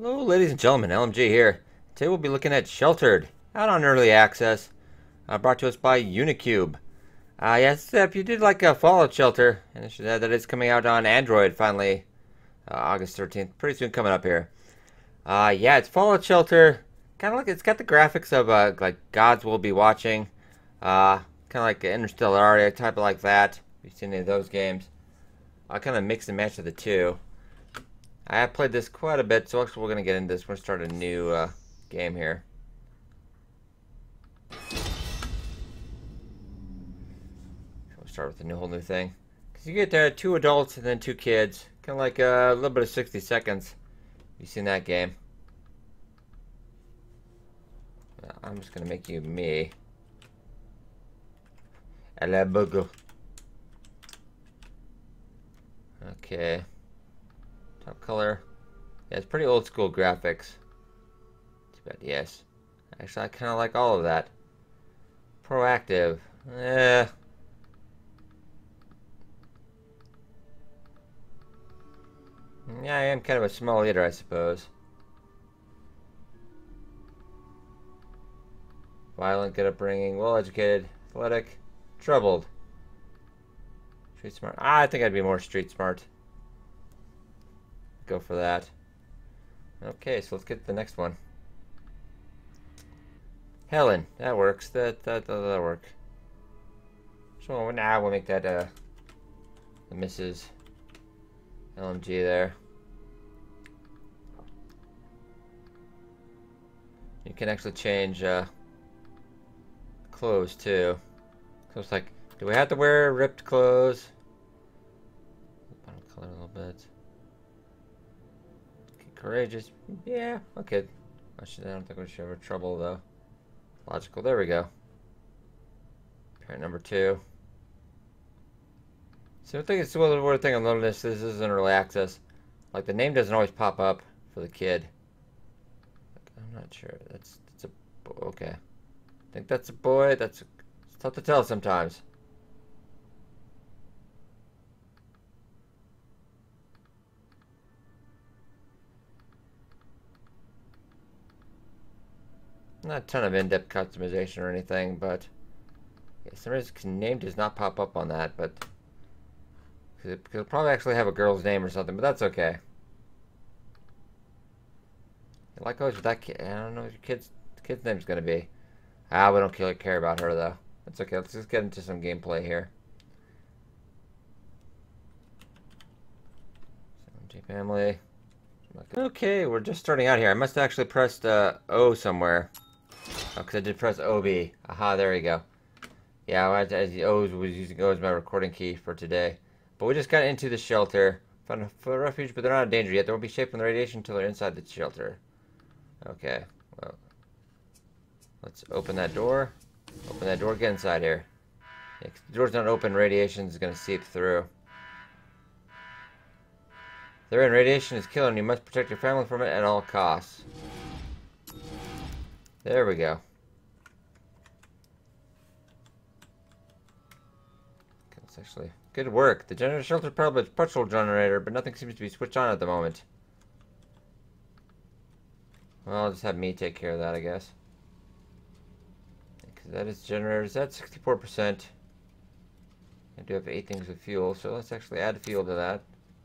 Hello ladies and gentlemen, LMG here. Today we'll be looking at Sheltered, out on early access, brought to us by Unicube. Yes, if you did like a Fallout Shelter, and I should add that it's coming out on Android finally, August 13th, pretty soon coming up here. Yeah, it's Fallout Shelter, kind of like, it's got the graphics of like Gods Will Be Watching, kind of like Interstellaria, type of like that, if you've seen any of those games. I kind of mix and match of the two. I have played this quite a bit, so actually we're going to get into this. We're going to start a new game here. We'll start with a whole new thing. Because you get 2 adults and then 2 kids. Kind of like a little bit of 60 seconds. You've seen that game. I'm just going to make you me. A la bogo. Okay. Top color. Yeah, it's pretty old school graphics. Too bad, yes. Actually, I kind of like all of that. Proactive. Yeah, I am kind of a small eater, I suppose. Violent, good upbringing, well-educated, athletic, troubled. Street smart. I think I'd be more street smart. Go for that. Okay, so let's get to the next one. Helen, that works. That'll work. So now we'll make that the Mrs. LMG there. You can actually change clothes too. So it's like, do we have to wear ripped clothes? Bottom color a little bit. Courageous, yeah, okay. I don't think we should have trouble though. Logical, there we go. Parent number 2. So I think it's one weird thing I'm noticing. This isn't early access. Like the name doesn't always pop up for the kid. I'm not sure. That's a okay. I think that's a boy. It's tough to tell sometimes. Not a ton of in-depth customization or anything, but yeah, some reason name does not pop up on that, but it'll probably actually have a girl's name or something, but that's okay. Like always with that kid, I don't know what your kid's name's gonna be. We don't care about her though. That's okay. Let's just get into some gameplay here. Family. Okay, we're just starting out here. I must have actually pressed O somewhere. Oh, because I did press OB. Aha, there we go. Yeah, I was using O as my recording key for today. But we just got into the shelter. Found a refuge, but they're not in danger yet. They won't be safe from the radiation until they're inside the shelter. Okay, well. Let's open that door. Open that door, get inside here. Yeah, 'cause the door's not open, radiation's going to seep through. They're in, radiation is killing. You must protect your family from it at all costs. There we go. Okay, that's actually good work. The generator shelter powered by its petrol generator, but nothing seems to be switched on at the moment. Well, I'll just have me take care of that, I guess. Because that is generators. That's 64%. I do have 8 things with fuel, so let's actually add fuel to that.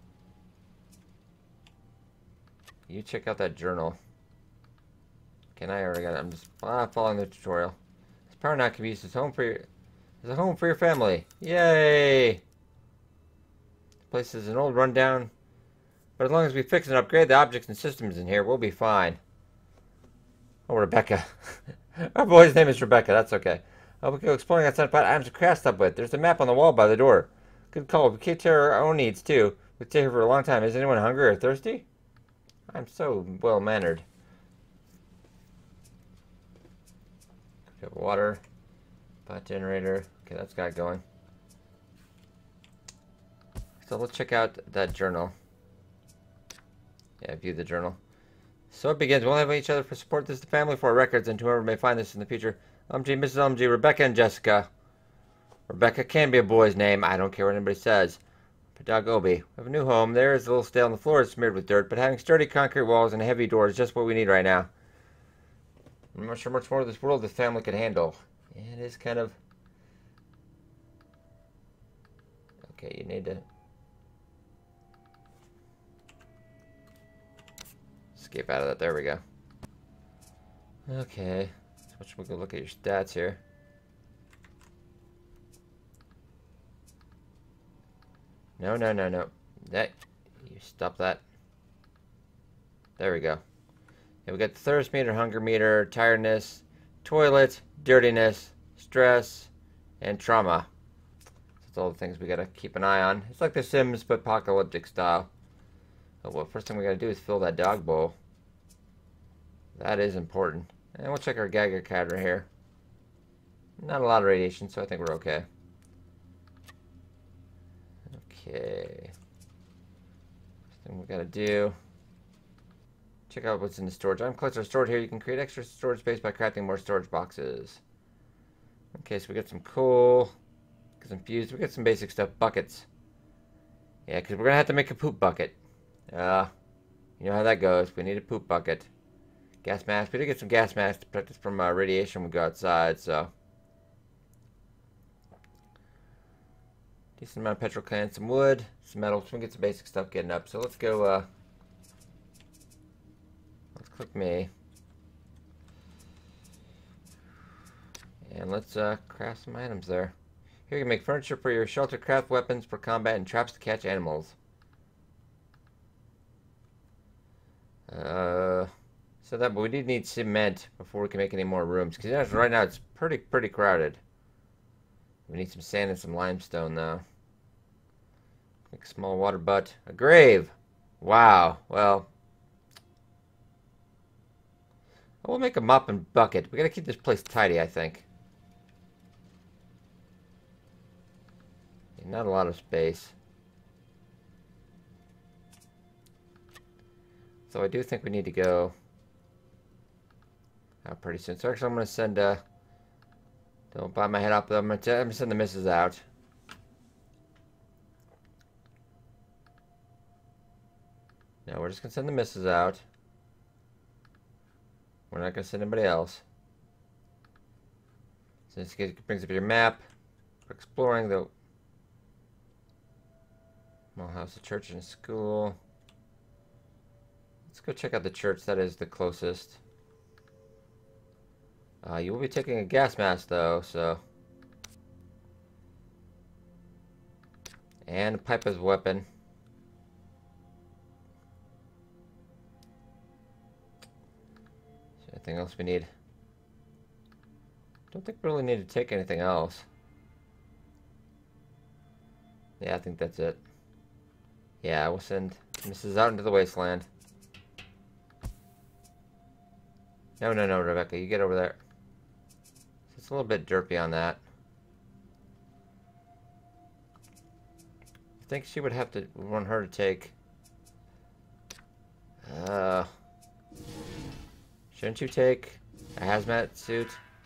You check out that journal. Can I already got it? I'm just following the tutorial. This power now can be used as a home for your family. Yay! This place is an old rundown, but as long as we fix and upgrade the objects and systems in here, we'll be fine. Oh, Rebecca. Our boy's name is Rebecca. That's okay. We'll go exploring outside what items to craft up with. There's a map on the wall by the door. Good call. We can't take our own needs too. We've stayed here for a long time. Is anyone hungry or thirsty? I'm so well-mannered. We have water, pot generator. Okay, that's got it going. So let's check out that journal. Yeah, view the journal. So it begins. We'll have each other for support. This is the family for our records, and whoever may find this in the future. LMG, Mrs. LMG, Rebecca, and Jessica. Rebecca can be a boy's name. I don't care what anybody says. Dog Obi. We have a new home. There is a little stale and the floor is smeared with dirt, but having sturdy concrete walls and a heavy door is just what we need right now. I'm not sure much more of this world this family could handle. It is kind of... Okay, you need to... escape out of that. There we go. Okay. So we can look at your stats here. No. That, you stop that. There we go. Yeah, we got the thirst meter, hunger meter, tiredness, toilet, dirtiness, stress, and trauma. That's all the things we gotta keep an eye on. It's like The Sims, but apocalyptic style. But well, first thing we gotta do is fill that dog bowl. That is important. And we'll check our Geiger counter here. Not a lot of radiation, so I think we're okay. Okay. First thing we gotta do. Check out what's in the storage. Item collectors are stored here. You can create extra storage space by crafting more storage boxes. Okay, so we got some coal. Get some fuse. We got some basic stuff. Buckets. Yeah, because we're gonna have to make a poop bucket. You know how that goes. We need a poop bucket. Gas mask. We did get some gas masks to protect us from radiation when we go outside, so. Decent amount of petrol cans, some wood, some metal. So we can get some basic stuff getting up. So let's go, let's click me. And let's craft some items there. Here you can make furniture for your shelter, craft weapons for combat, and traps to catch animals. So that, but we do need cement before we can make any more rooms. Because right now it's pretty crowded. We need some sand and some limestone though. Make a small water butt. A grave! Wow. Well. We'll make a mop and bucket. We gotta keep this place tidy, I think. Not a lot of space. So I do think we need to go out pretty soon. So actually I'm gonna send don't bite my head up, I'm gonna send the missus out. No, we're just gonna send the missus out. We're not gonna send anybody else. So this brings up your map for exploring the small house, a church, and a school. Let's go check out the church. That is the closest. You will be taking a gas mask though, so. And a pipe as a weapon. Is there anything else we need? Don't think we really need to take anything else. Yeah, I think that's it. Yeah, we'll send Mrs. out into the wasteland. No, Rebecca, you get over there. It's a little bit derpy on that. I think she would have to want her to take. Shouldn't you take a hazmat suit?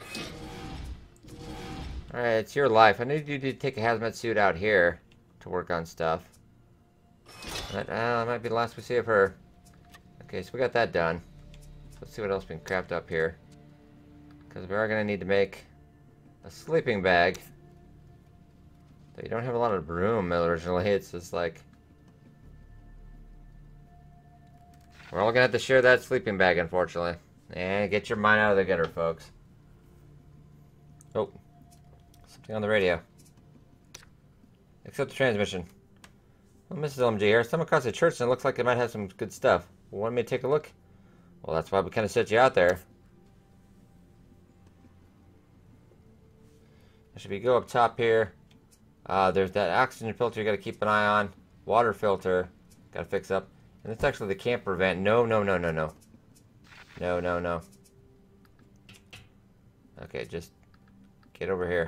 Alright, it's your life. I need you to take a hazmat suit out here to work on stuff. That might be the last we see of her. Okay, so we got that done. Let's see what else we can craft up here. Because we are going to need to make a sleeping bag. So you don't have a lot of room originally. It's just like... we're all going to have to share that sleeping bag, unfortunately. And get your mind out of the gutter, folks. Oh. Something on the radio. Accept the transmission. Well, Mrs. LMG here. Stumbled across the church and it looks like it might have some good stuff. Want me to take a look? Well, that's why we kind of set you out there. Should we go up top here? There's that oxygen filter you got to keep an eye on. Water filter. Got to fix up. And it's actually the camper vent. No. No. Okay, just get over here.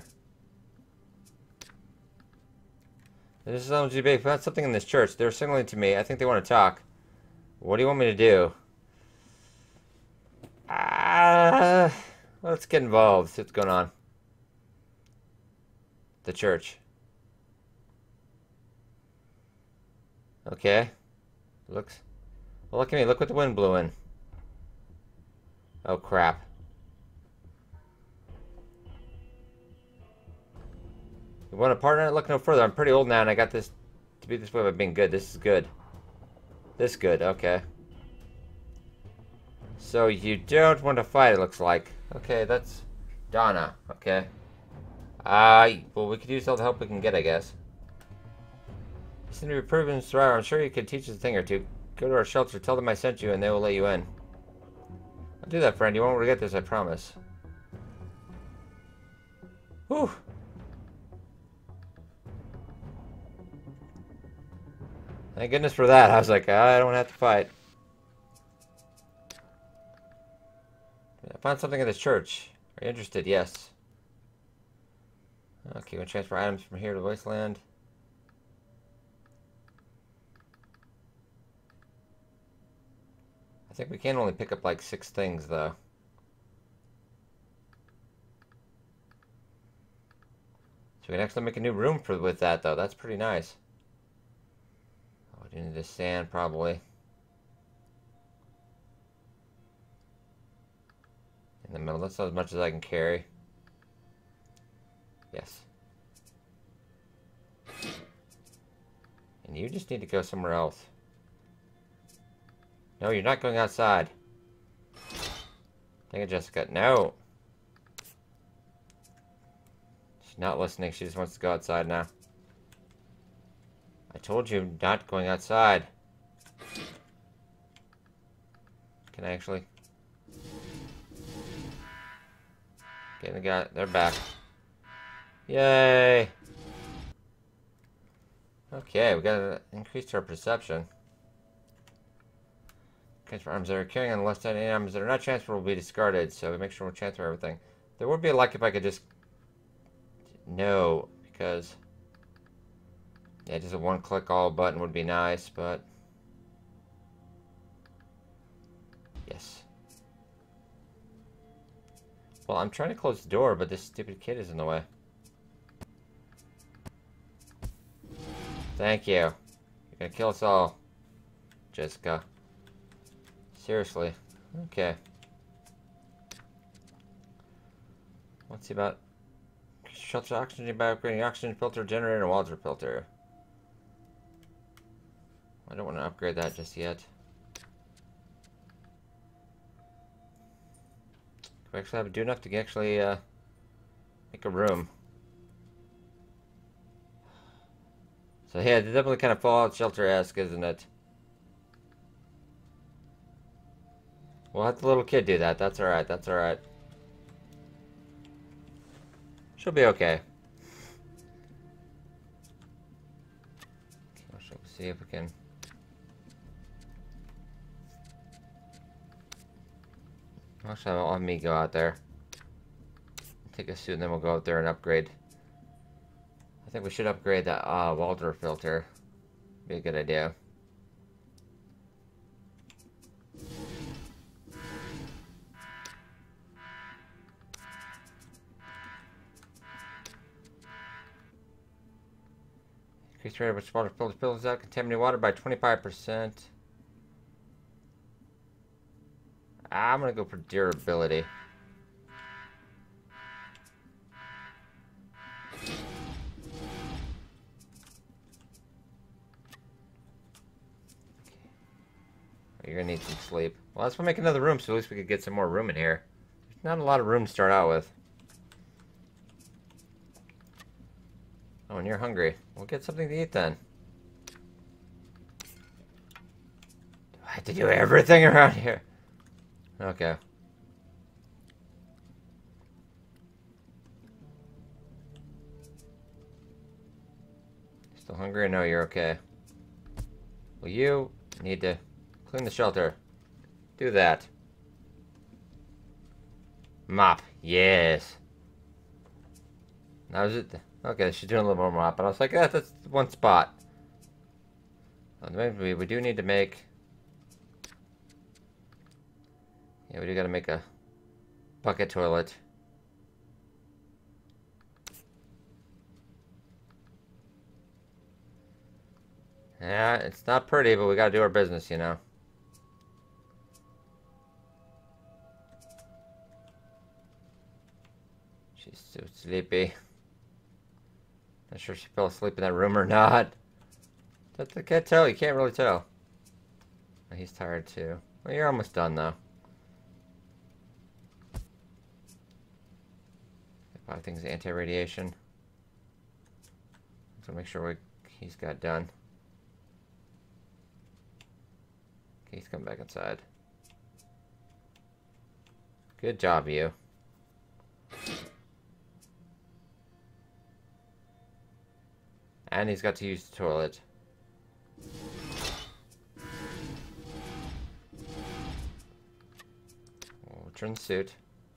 This is LMG. We found something in this church. They're signaling to me. I think they want to talk. What do you want me to do? Let's get involved. See what's going on. The church. Okay. Looks... Well, look at me. Look what the wind blew in. Oh, crap. You want a partner? Look no further. I'm pretty old now, and I got this to be this way by being good. This is good. This good. Okay. So you don't want to fight, it looks like. Okay, that's Donna. Okay. Well, we could use all the help we can get, I guess. You seem to be proven survivor. I'm sure you could teach us a thing or two. Go to our shelter, tell them I sent you, and they will let you in. I'll do that, friend. You won't regret this, I promise. Whew. Thank goodness for that. I was like, I don't have to fight. I found something in this church. Are you interested? Yes. Okay, we'll transfer items from here to the wasteland. I think we can only pick up like 6 things, though. So we can actually make a new room with that, though. That's pretty nice. Oh, we do need this sand, probably. In the middle. That's not as much as I can carry. Yes. And you just need to go somewhere else. No, you're not going outside. Dang it, Jessica. No! She's not listening. She just wants to go outside now. I told you not going outside. Can I actually... Okay, they got... They're back. Yay! Okay, we got increased our perception. Transfer arms that are carrying on the left side. Any arms that are not transferred will be discarded, so we make sure we transfer everything. There would be a luck if I could just... No, because... Yeah, just a one-click all button would be nice, but... Yes. Well, I'm trying to close the door, but this stupid kid is in the way. Thank you. You're gonna kill us all, Jessica. Seriously. Okay. Let's see about... Shelter oxygen by upgrading oxygen filter, generator, and water filter. I don't want to upgrade that just yet. We actually have to do enough to actually make a room. So yeah, it's definitely kind of Fallout Shelter-esque, isn't it? We'll have the little kid do that. That's alright, that's alright. She'll be okay. Let's see if we can... Actually, I'll have me go out there. Take a suit and then we'll go out there and upgrade. I think we should upgrade that water filter. Be a good idea. Increase rate of which water filter filters out contaminated water by 25%. I'm gonna go for durability. You're gonna need some sleep. Well, let's make another room so at least we could get some more room in here. There's not a lot of room to start out with. Oh, and you're hungry. We'll get something to eat then. Do I have to do everything around here? Okay. Still hungry? No, you're okay. Well, you need to clean the shelter. Do that. Mop. Yes. Now is it... Okay, she's doing a little more mop, but I was like, that's one spot. We do need to make... Yeah, we do gotta make a bucket toilet. Yeah, it's not pretty, but we gotta do our business, you know. She's so sleepy. Not sure she fell asleep in that room or not. I can't tell. You can't really tell. He's tired too. Well, you're almost done though. 5 things anti-radiation. So make sure he's got done. Okay, he's coming back inside. Good job, you. And he's got to use the toilet. We'll return the suit.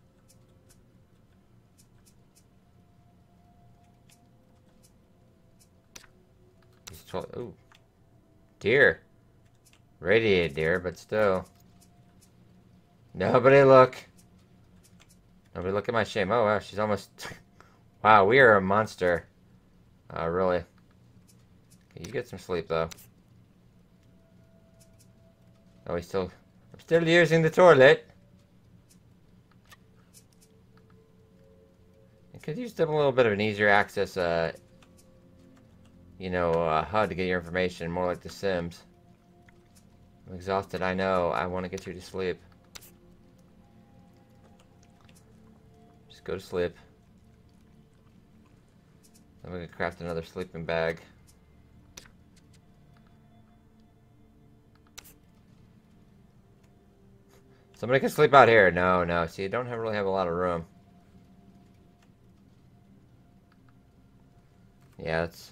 He's toilet. Ooh. Deer. Radiated deer, but still. Nobody look. Nobody look at my shame. Oh, wow, she's almost... Wow, we are a monster. Really. Okay, you get some sleep, though. Oh, I'm still using the toilet. I could use them a little bit of an easier access, you know, HUD to get your information, more like The Sims. I'm exhausted, I know. I want to get you to sleep. Just go to sleep. Then we can craft another sleeping bag. Somebody can sleep out here. No, no. See, you don't really have a lot of room. Yeah, it's...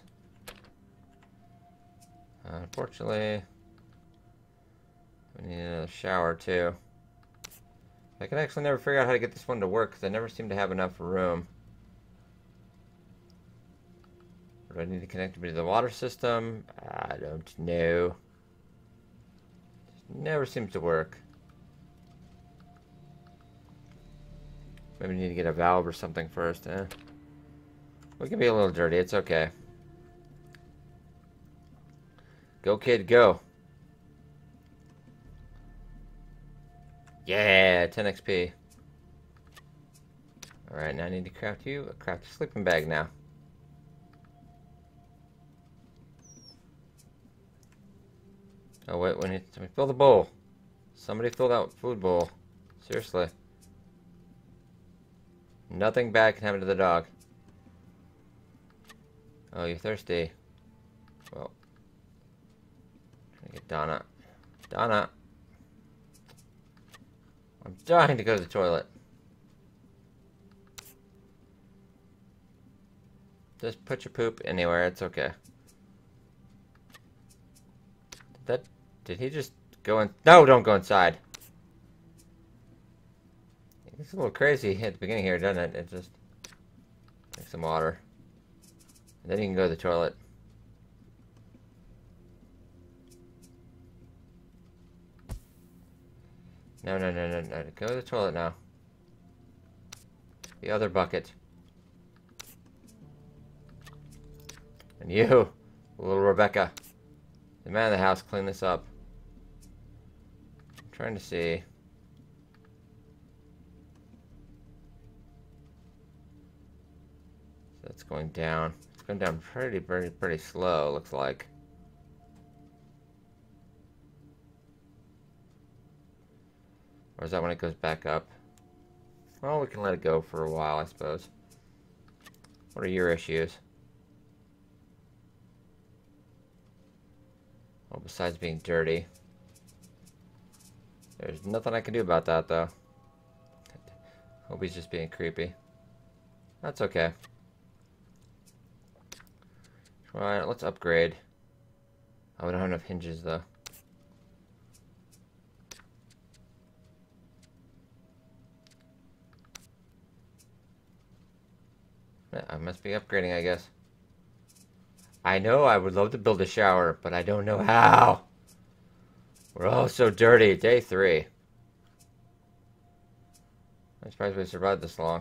unfortunately... we need another shower, too. I can actually never figure out how to get this one to work, because I never seem to have enough room. Do I need to connect it to the water system? I don't know. It never seems to work. Maybe we need to get a valve or something first, eh? We can be a little dirty, it's okay. Go, kid, go. Yeah, 10 XP. Alright, now I need to craft you a sleeping bag now. Oh wait, we need to fill the bowl. Somebody fill that food bowl. Seriously. Nothing bad can happen to the dog. Oh, you're thirsty. Well. Trying to get Donna. Donna! I'm dying to go to the toilet. Just put your poop anywhere, it's okay. Did he just go in? No, don't go inside. It's a little crazy at the beginning here, doesn't it? It just... Drink some water. And then you can go to the toilet. No, no, no, no, no. Go to the toilet now. The other bucket. And you, little Rebecca. The man of the house, clean this up. I'm trying to see. So that's going down. It's going down pretty slow, looks like. Or is that when it goes back up? Well, we can let it go for a while, I suppose. What are your issues? Well, besides being dirty. There's nothing I can do about that, though. Hope he's just being creepy. That's okay. Alright, let's upgrade. Oh, we don't have enough hinges, though. I must be upgrading, I guess. I know I would love to build a shower, but I don't know how. We're all so dirty. Day 3. I'm surprised we survived this long.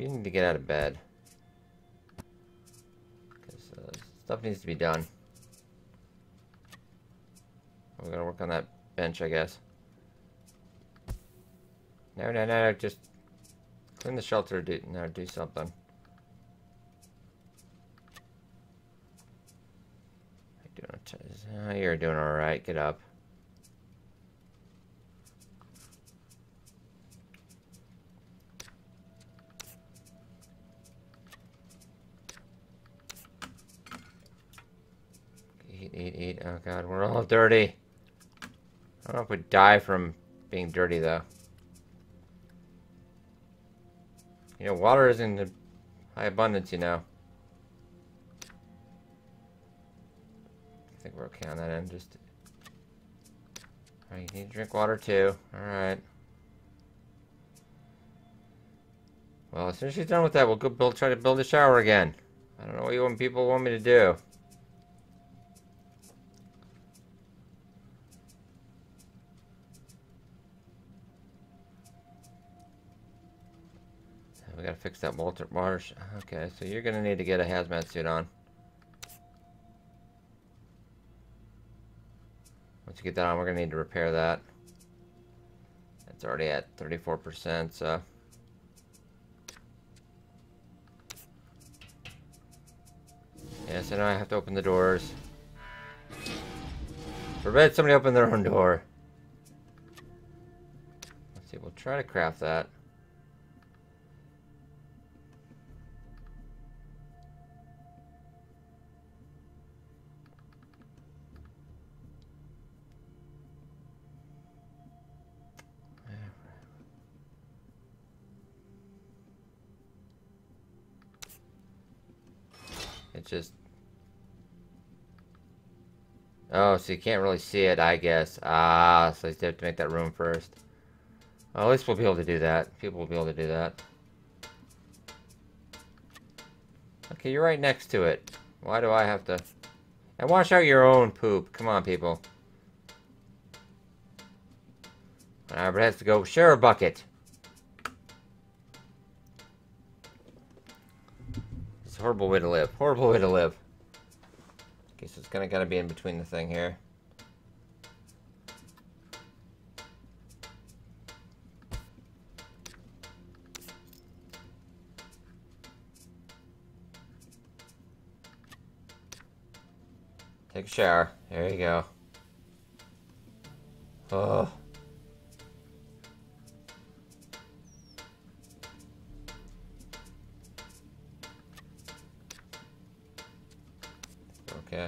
you need to get out of bed. Because stuff needs to be done. We're gonna work on that bench, I guess. No, just clean the shelter. Do something. You're doing all right. Get up. Eat. Oh God, we're all dirty. I don't know if we die from being dirty though. You know, water is in high abundance, you know. I think we're okay on that end. Just, alright, you need to drink water too. Alright. Well, as soon as she's done with that, we'll go try to build a shower again. I don't know what you want people want me to do. We gotta fix that water. Okay, so you're gonna need to get a hazmat suit on. Once you get that on, we're gonna need to repair that. It's already at 34%, so. Yeah, so now I have to open the doors. Forbid somebody open their own door. Let's see, we'll try to craft that. It just... Oh, so you can't really see it, I guess. Ah, so you have to make that room first. Well, at least we'll be able to do that. People will be able to do that. Okay, you're right next to it. Why do I have to... And wash out your own poop. Come on, people. Albert has to go share a bucket. It's a horrible way to live. Horrible way to live. Okay, so it's gotta be in between the thing here. Take a shower. There you go. Oh. Okay.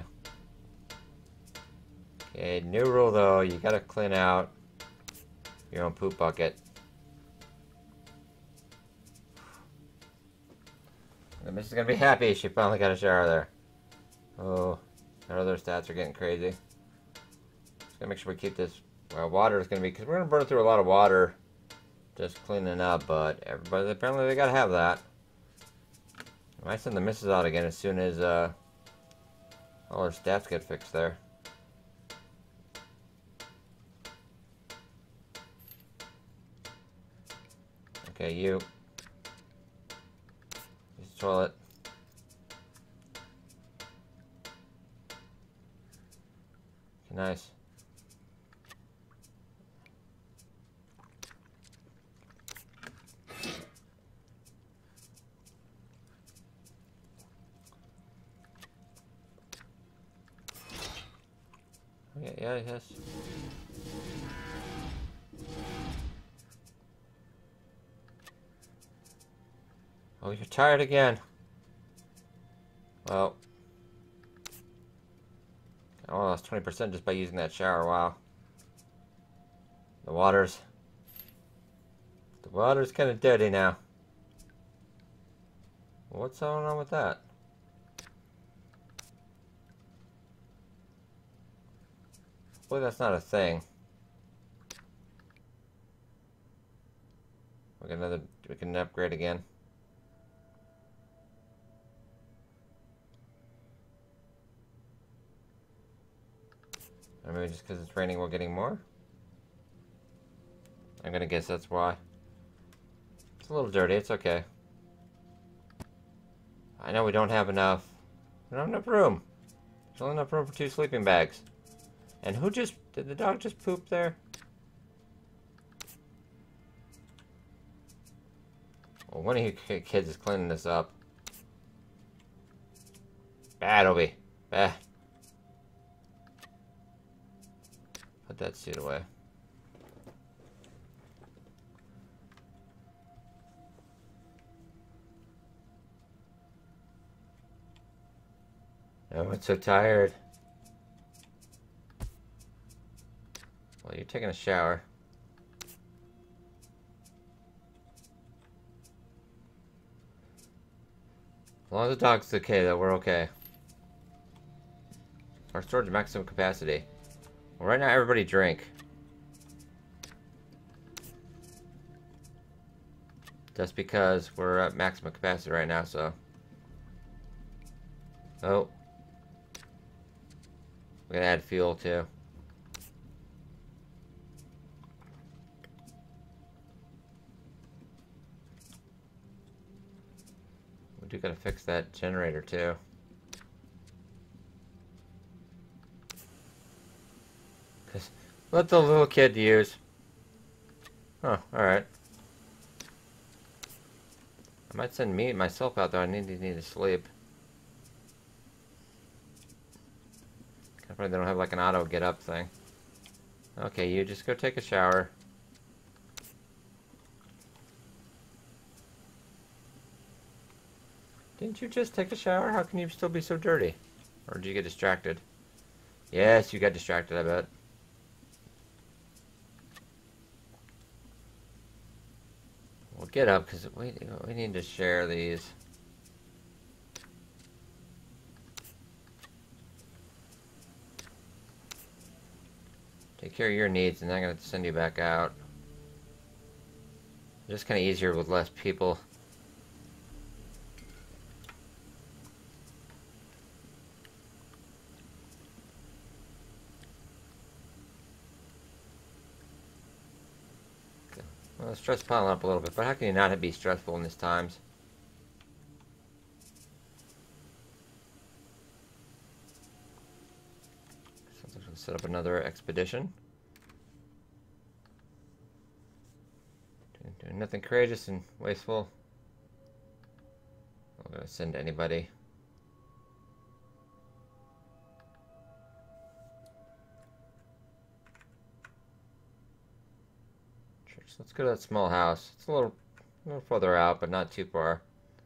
Okay, new rule though, you gotta clean out your own poop bucket. And Miss is gonna be happy she finally got a shower there. Oh, our other stats are getting crazy. Just gotta make sure we keep this. Well, water is gonna be, because we're gonna burn through a lot of water just cleaning up, but everybody, apparently they gotta have that. I might send the missus out again as soon as all her stats get fixed there. Okay, you. Use the toilet. Okay, nice. Yeah, yes. Oh, you're tired again. Well. I lost 20% just by using that shower, wow. The water's kind of dirty now. What's going on with that? Hopefully that's not a thing. We can upgrade again. Or maybe just because it's raining we're getting more? I'm gonna guess that's why. It's a little dirty, it's okay. I know we don't have enough. We don't have enough room. There's only enough room for 2 sleeping bags. And who just... Did the dog just poop there? Well, one of you kids is cleaning this up. Bad, Obi. Bad. Put that suit away. Oh, I'm so tired. Well, you're taking a shower. As long as the dog's okay, though, we're okay. Our storage maximum capacity. Well, right now, everybody drink. Just because we're at maximum capacity right now, so. Oh. We're gonna add fuel, too. We do gotta fix that generator, too. Let the little kid use. Oh, alright. I might send myself out there. I need to sleep. Probably they don't have like an auto get up thing. Okay, you just go take a shower. Didn't you just take a shower? How can you still be so dirty? Or did you get distracted? Yes, you got distracted, I bet. Well, get up, because we need to share these. Take care of your needs, and then I'm going to send you back out. Just kind of easier with less people. Well, stress piling up a little bit, but how can you not be stressful in these times? So we'll set up another expedition. Doing nothing courageous and wasteful. I'm not going to send anybody. Let's go to that small house. It's a little further out, but not too far.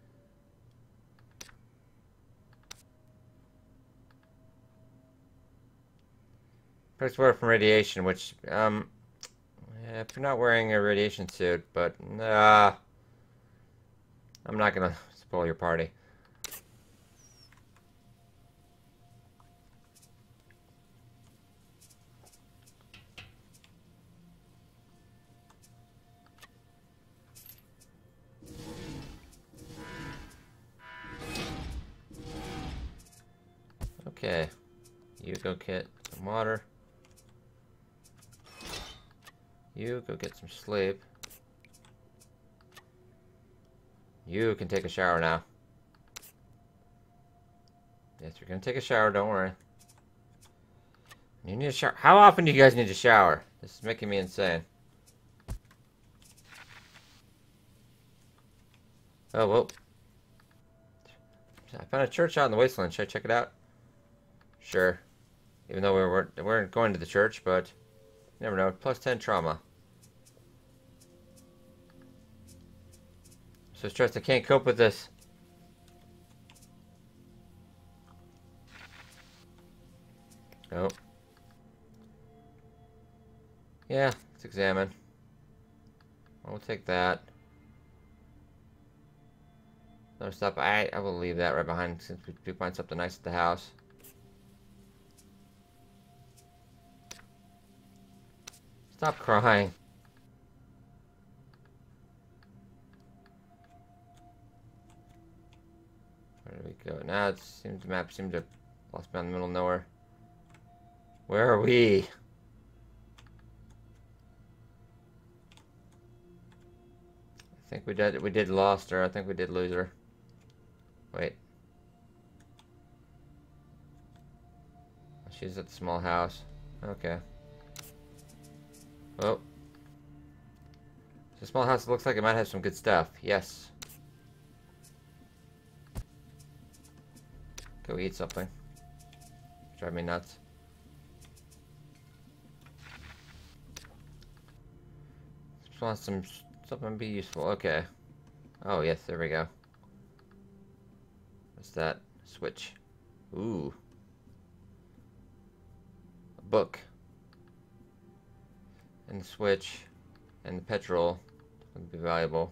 Protects water from radiation, which, yeah, if you're not wearing a radiation suit, but, I'm not gonna spoil your party. Okay, you go get some water. You go get some sleep. You can take a shower now. Yes, you're gonna take a shower, don't worry. You need a shower. How often do you guys need to shower? This is making me insane. Oh, well. I found a church out in the wasteland. Should I check it out? Sure. Even though we weren't going to the church, but you never know. Plus 10 trauma. So stressed I can't cope with this. Oh. Yeah, let's examine. We'll take that. Another stuff. I will leave that right behind since we do find something nice at the house. Stop crying. Where do we go? Now it seems the map seems to have lost me in the middle of nowhere. Where are we? I think we did lost her. I think we did lose her. Wait. She's at the small house. Okay. Oh. It's a small house that looks like it might have some good stuff. Yes. Go eat something. Drive me nuts. Just want something to be useful. Okay. Oh yes, there we go. What's that? Switch. Ooh. A book. And the switch. And the petrol. Would be valuable.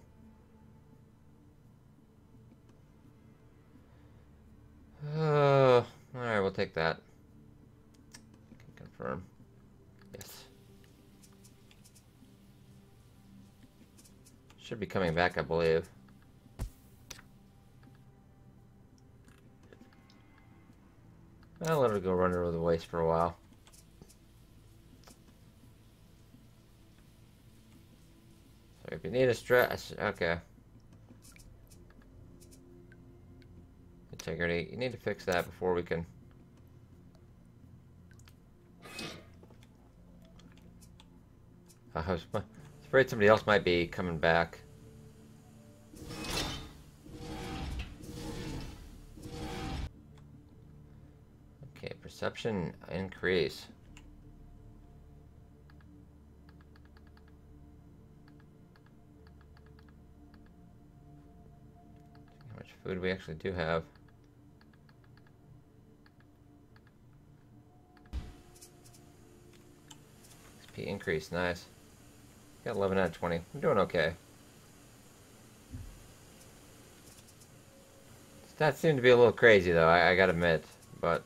Alright, we'll take that. Confirm. Yes. Should be coming back, I believe. I'll let her go run over the waste for a while. So if you need a stress, okay. Integrity, you need to fix that before we can. I was afraid somebody else might be coming back. Okay, perception increase. How much food we actually do have. XP increase, nice. Got 11 out of 20. I'm doing okay. Stats seem to be a little crazy though, I gotta admit, but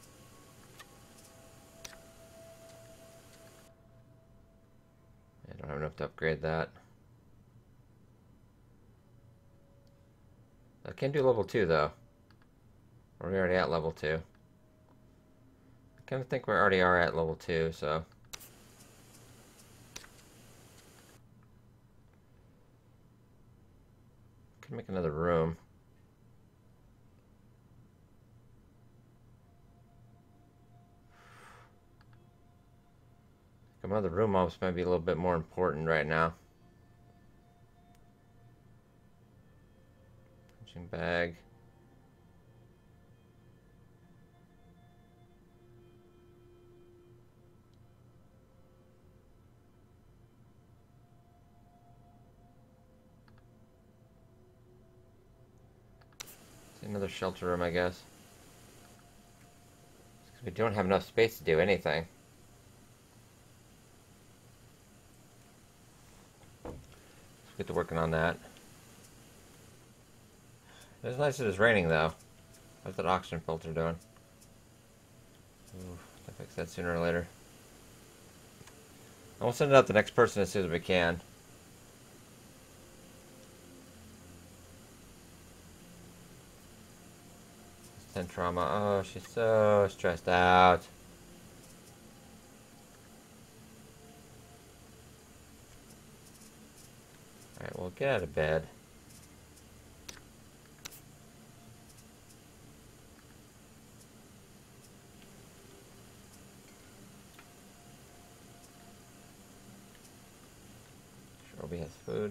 I don't have enough to upgrade that. I can do level 2 though. Or we're already at level 2. I kinda think we already are at level 2, so. Could make another room. Another room almost might be a little bit more important right now. Punching bag. Another shelter room, I guess. Because we don't have enough space to do anything. Let's get to working on that. It's nice that it's raining, though. How's that oxygen filter doing? Ooh, I'll fix that sooner or later. And we'll send it out to the next person as soon as we can. Trauma. Oh, she's so stressed out. Alright, well, get out of bed. Shelby has food.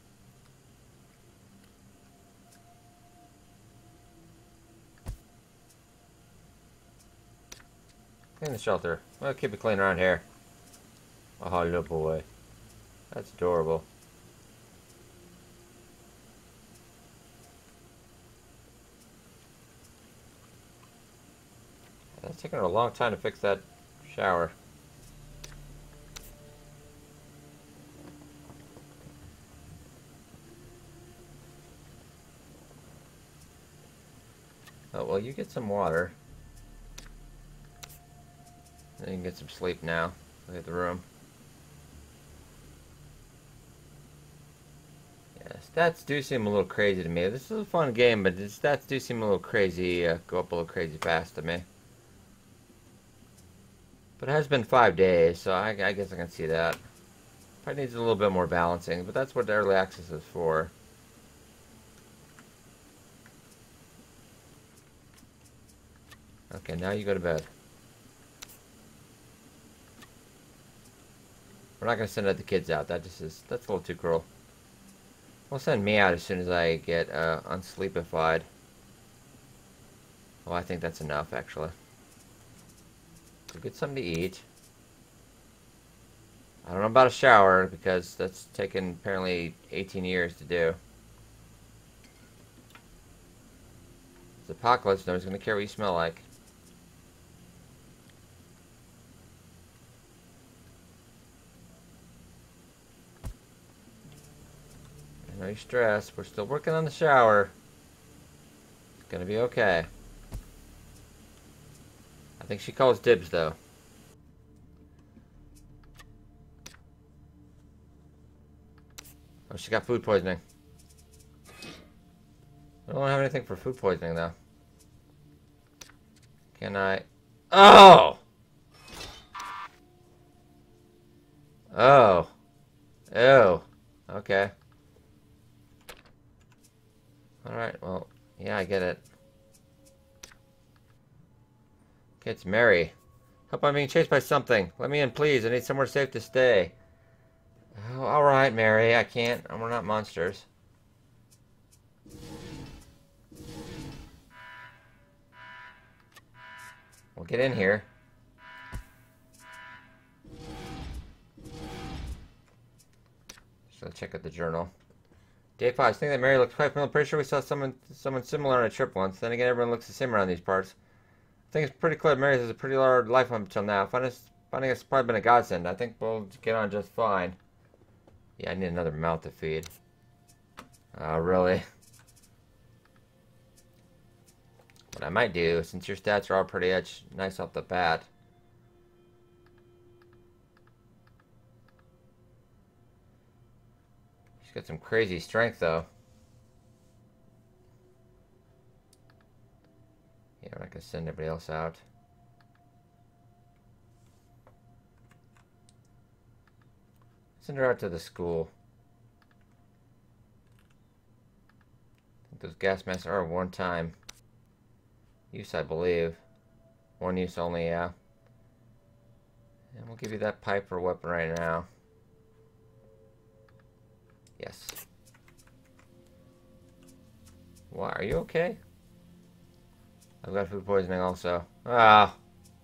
Clean the shelter. Well, keep it clean around here. Oh, little boy. That's adorable. It's taking her a long time to fix that shower. Oh, well, you get some water. Then you can get some sleep now. Look at the room. Yeah, stats do seem a little crazy to me. This is a fun game, but the stats do seem a little crazy, go up a little crazy fast to me. But it has been 5 days, so I guess I can see that. Probably needs a little bit more balancing, but that's what the early access is for. Okay, now you go to bed. We're not gonna send the kids out. That's a little too cruel. We'll send me out as soon as I get unsleepified. Well, I think that's enough, actually. So get something to eat. I don't know about a shower, because that's taken apparently 18 years to do. It's apocalypse, nobody's gonna care what you smell like. No stress, we're still working on the shower. It's gonna be okay. I think she calls dibs, though. Oh, she got food poisoning. I don't have anything for food poisoning, though. Can I... Oh! Oh. Ew. Okay. Alright, well, yeah, I get it. Okay, it's Mary. Help, I'm being chased by something. Let me in, please. I need somewhere safe to stay. Oh, alright, Mary. I can't. We're not monsters. We'll get in here. So let's check out the journal. Day 5. I think that Mary looks quite familiar. I'm pretty sure we saw someone similar on a trip once. Then again, everyone looks the same around these parts. I think it's pretty clear Mary has a pretty large life up until now. Finding it's probably been a godsend. I think we'll get on just fine. Yeah, I need another mouth to feed. Oh, really? What I might do, since your stats are all pretty nice off the bat. She's got some crazy strength, though. Yeah, we're not gonna send everybody else out. Send her out to the school. I think those gas masks are one time use, I believe. One use only, yeah. And we'll give you that pipe for a weapon right now. Yes. Why, are you okay? I've got food poisoning also. Ah.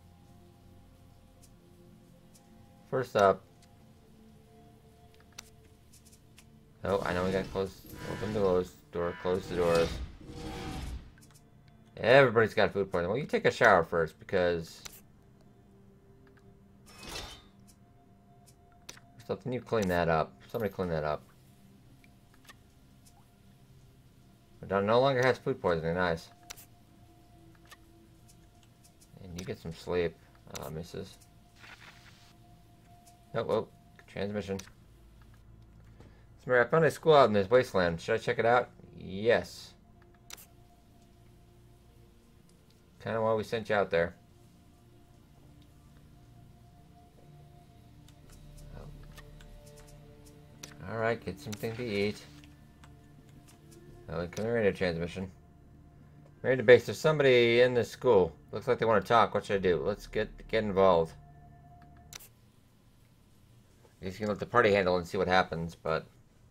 First up. Oh, I know we gotta close, open the door, close the doors. Everybody's got food poisoning. Well, you take a shower first, because... Something, you clean that up. Somebody clean that up. Madonna no longer has food poisoning. Nice. And you get some sleep, missus. Oh, whoa. Transmission. Mary, I found a school out in this wasteland. Should I check it out? Yes. Kind of why we sent you out there. Oh. Alright, get something to eat. Oh, come here, radio transmission. Mary to base, there's somebody in this school. Looks like they want to talk. What should I do? Let's get involved. I guess you can let the party handle and see what happens, but...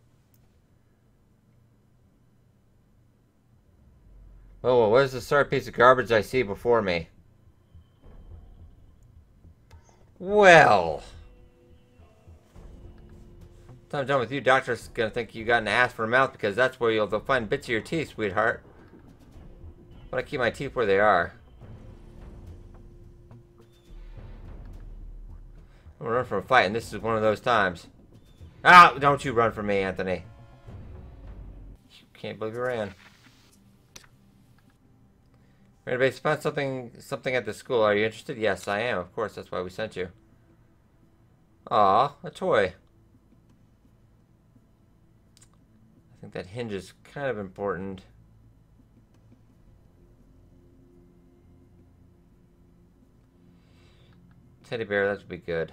Oh, what is the sort of piece of garbage I see before me? Well... I'm done with you. Doctor's gonna think you got an ass for a mouth, because that's where they'll find bits of your teeth, sweetheart. But I keep my teeth where they are. I'm gonna run from a fight, and this is one of those times. Ah! Don't you run from me, Anthony. Can't believe you ran. Base, found something at the school. Are you interested? Yes, I am. Of course, that's why we sent you. Aw, a toy. I think that hinge is kind of important. Teddy bear, that would be good.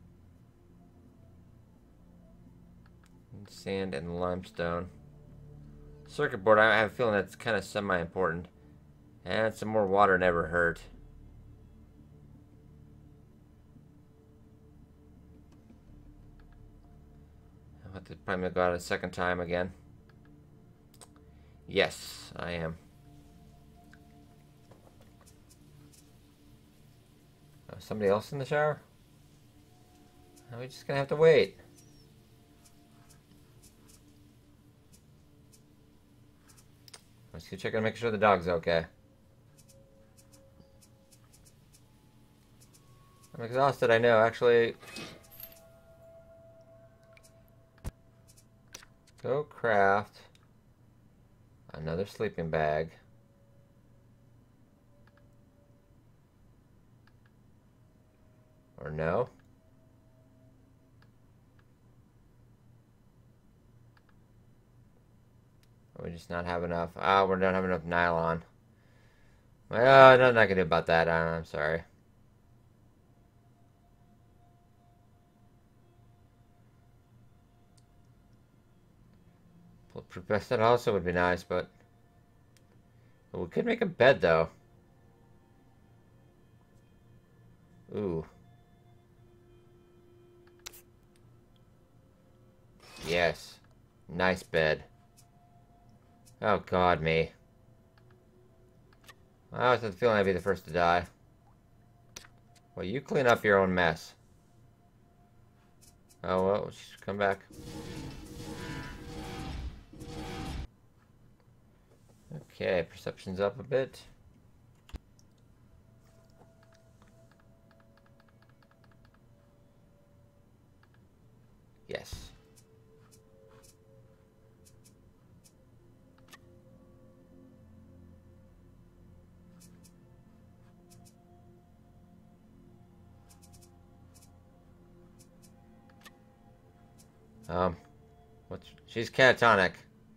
And sand and limestone. Circuit board, I have a feeling that's kind of semi-important. And some more water never hurt. Probably gonna go out a second time again. Yes, I am. Somebody else in the shower? Are we just gonna have to wait? Let's go check and make sure the dog's okay. I'm exhausted, I know. Actually, go craft another sleeping bag. Or no? Or we just not have enough? Ah, we don't have enough nylon. Well, nothing I can do about that. I'm sorry. Bulletproof that also would be nice, but we could make a bed though. Ooh. Yes. Nice bed. Oh god, me. I always have the feeling I'd be the first to die. Well, you clean up your own mess. Oh well, just come back. Okay, perception's up a bit. Yes. She's catatonic.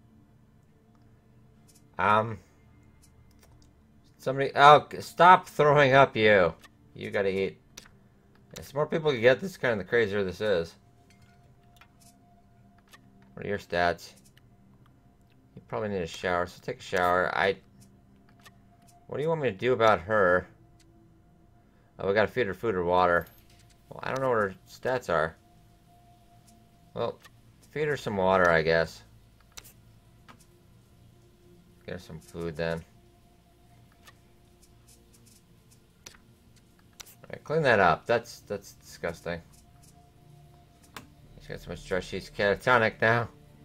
Somebody, oh, stop throwing up, you. You gotta eat. As more people can get this, kind of the crazier this is. What are your stats? You probably need a shower, so take a shower. What do you want me to do about her? Oh, we gotta feed her food or water. Well, I don't know what her stats are. Well, feed her some water, I guess. Get her some food then. Alright, clean that up. That's disgusting. She's got so much stress, she's catatonic now.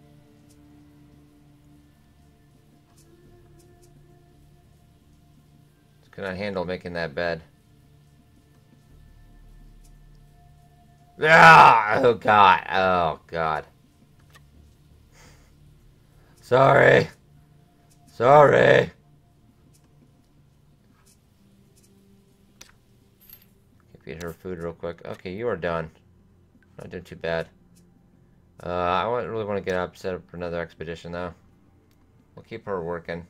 Just cannot handle making that bed. Ah! Oh god. Oh god. Sorry. Sorry. Feed her food real quick. Okay, you are done. Not doing too bad. I really want to get up, set up for another expedition though. We'll keep her working.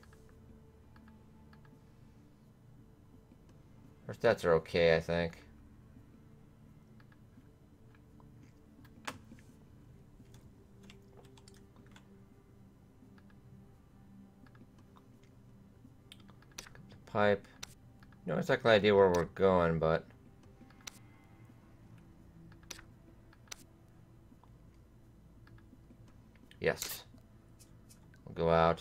Her stats are okay, I think. Pipe. No exactly idea where we're going, but yes. We'll go out.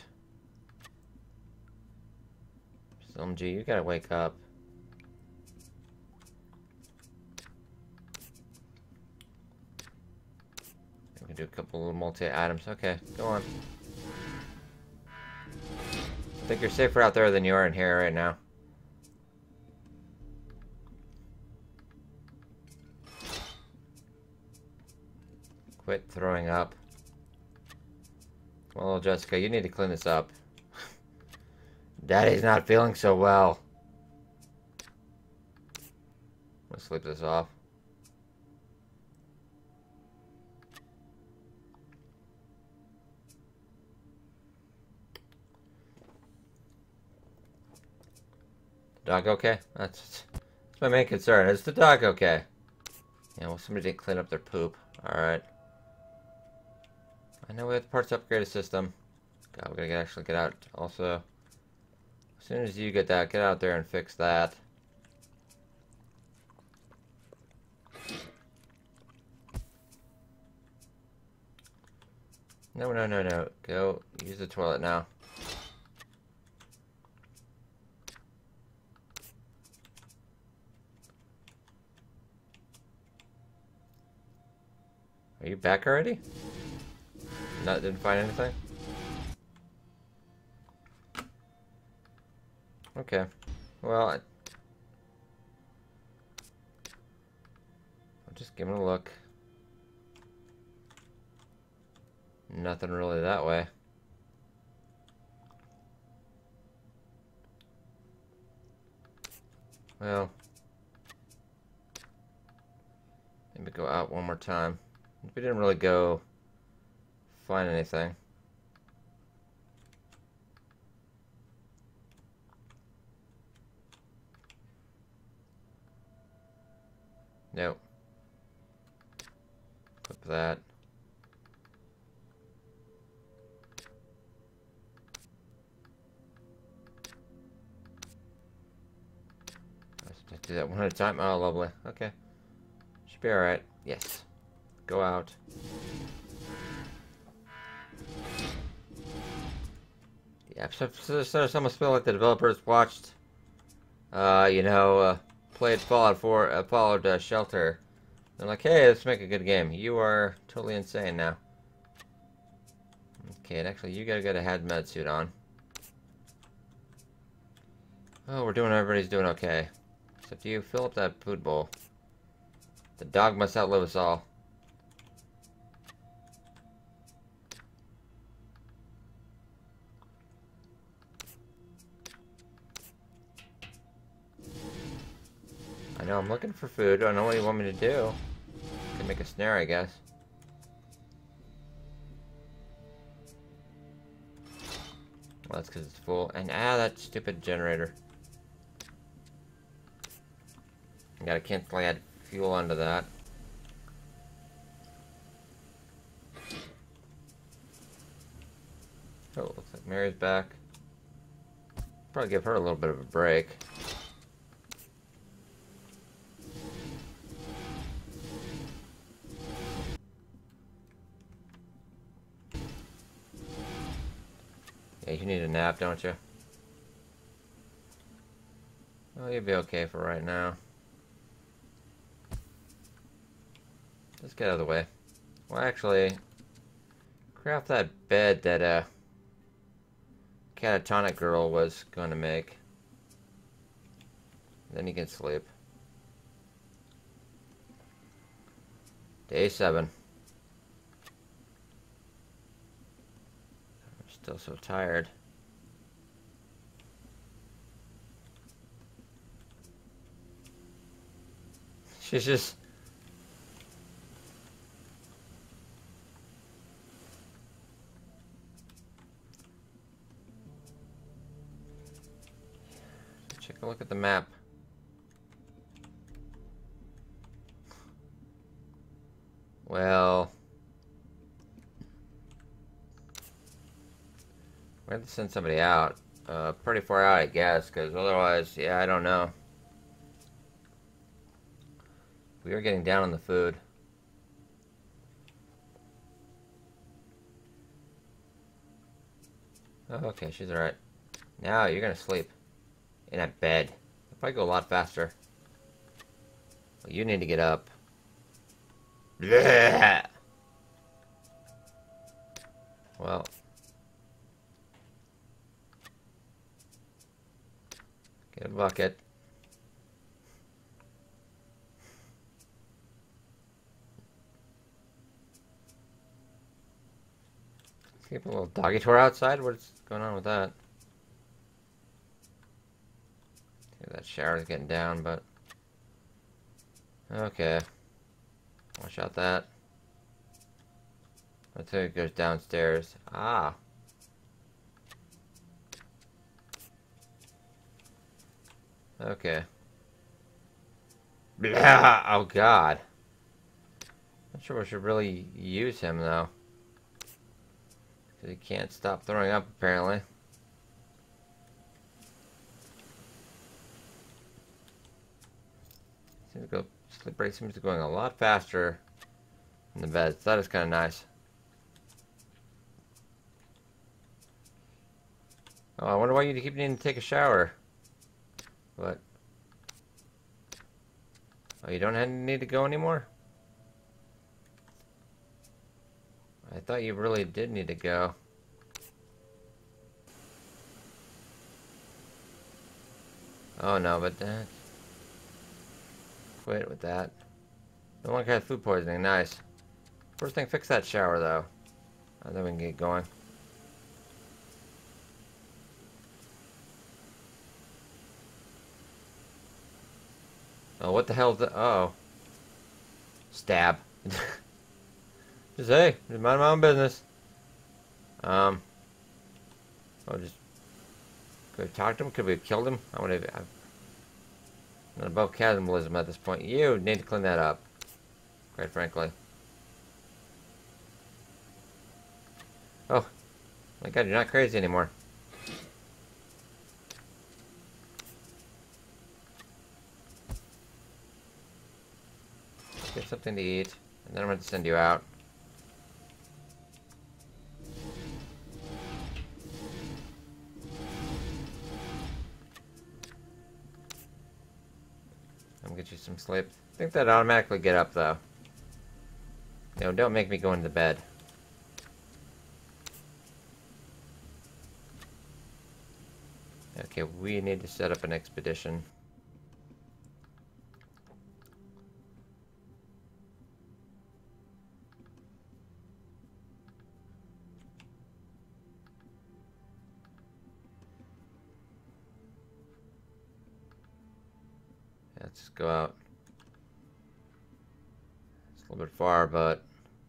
SLMG, you gotta wake up. We can do a couple little multi-items. Okay, go on. I think you're safer out there than you are in here right now. Quit throwing up. Well, Jessica, you need to clean this up. Daddy's not feeling so well. Let's sleep this off. Dog okay? That's my main concern. Is the dog okay? Yeah, well, somebody didn't clean up their poop. Alright. I know we have the parts upgraded system. God, we gotta actually get out also. As soon as you get that, get out there and fix that. No, no, no, no. Go use the toilet now. Are you back already? Not didn't find anything? Okay. Well, I'll just give it a look. Nothing really that way. Well, maybe go out one more time. We didn't really go find anything. Nope. Clip that. Let's do that one at a time. Oh, lovely. Okay. Should be alright. Yes. Go out. Yeah, so some feel like the developers watched, played Fallout 4, followed Shelter. They're like, hey, let's make a good game. You are totally insane now. Okay, and actually, you gotta get a hazmat suit on. Oh, everybody's doing okay. Except you, fill up that food bowl. The dog must outlive us all. I know, I'm looking for food. I don't know what you want me to do. I can make a snare, I guess. Well, that's because it's full. And, that stupid generator. I gotta cancel add fuel onto that. Oh, looks like Mary's back. Probably give her a little bit of a break. Yeah, you need a nap, don't you? Well, you'll be okay for right now. Let's get out of the way. Well, actually, craft that bed that catatonic girl was going to make. Then you can sleep. Day 7. I'm still so tired. She's just... Take a look at the map. Well... we have to send somebody out. Pretty far out, I guess, because otherwise, yeah, I don't know. We are getting down on the food. Oh, okay, she's alright. Now you're gonna sleep. In a bed. It'll probably go a lot faster. Well, you need to get up. Blech. Well. Get a bucket. Keep a little doggy tour outside? What's going on with that? That shower's getting down, but... okay. Watch out that. Let's say it goes downstairs. Ah. Okay. Blah! Oh, God. Not sure we should really use him, though. Because he can't stop throwing up, apparently. Sleep rate seems to be going a lot faster in the beds. That is kind of nice. Oh, I wonder why you keep needing to take a shower. What? Oh, you don't need to go anymore? I thought you really did need to go. Oh no, but quit with that. No longer had food poisoning. Nice. First thing, fix that shower though. And then we can get going. Oh, what the hell is that? Oh. Stab. Just, hey, just mind my own business. Oh, just... Could we have talked to him? Could we have killed him? I would have... I'm not above cannibalism at this point. You need to clean that up. Quite frankly. Oh. My god, you're not crazy anymore. Get something to eat. And then I'm going to send you out. I'm gonna get you some sleep. I think that automatically get up though. No, don't make me go into bed. Okay, we need to set up an expedition. Let's just go out. It's a little bit far, but...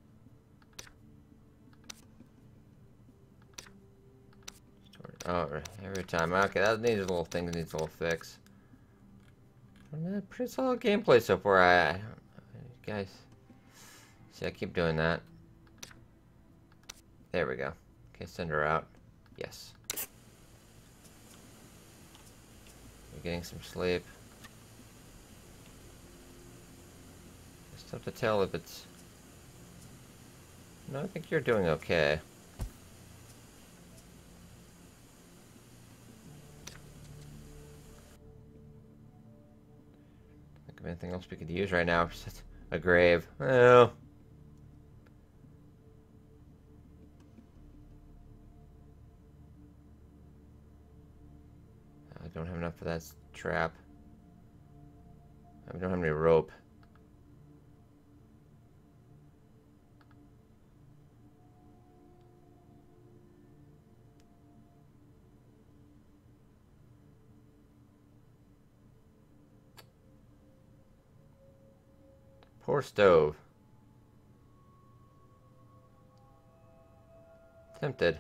Oh, every time. Okay, that needs a little thing that needs a little fix. Pretty solid gameplay so far. You guys... See, I keep doing that. There we go. Okay, send her out. Yes. You're getting some sleep. It's tough to tell if it's... No, I think you're doing okay. Think of anything else we could use right now. A grave. Oh. I don't have enough for that trap. I don't have any rope. Poor stove. Tempted.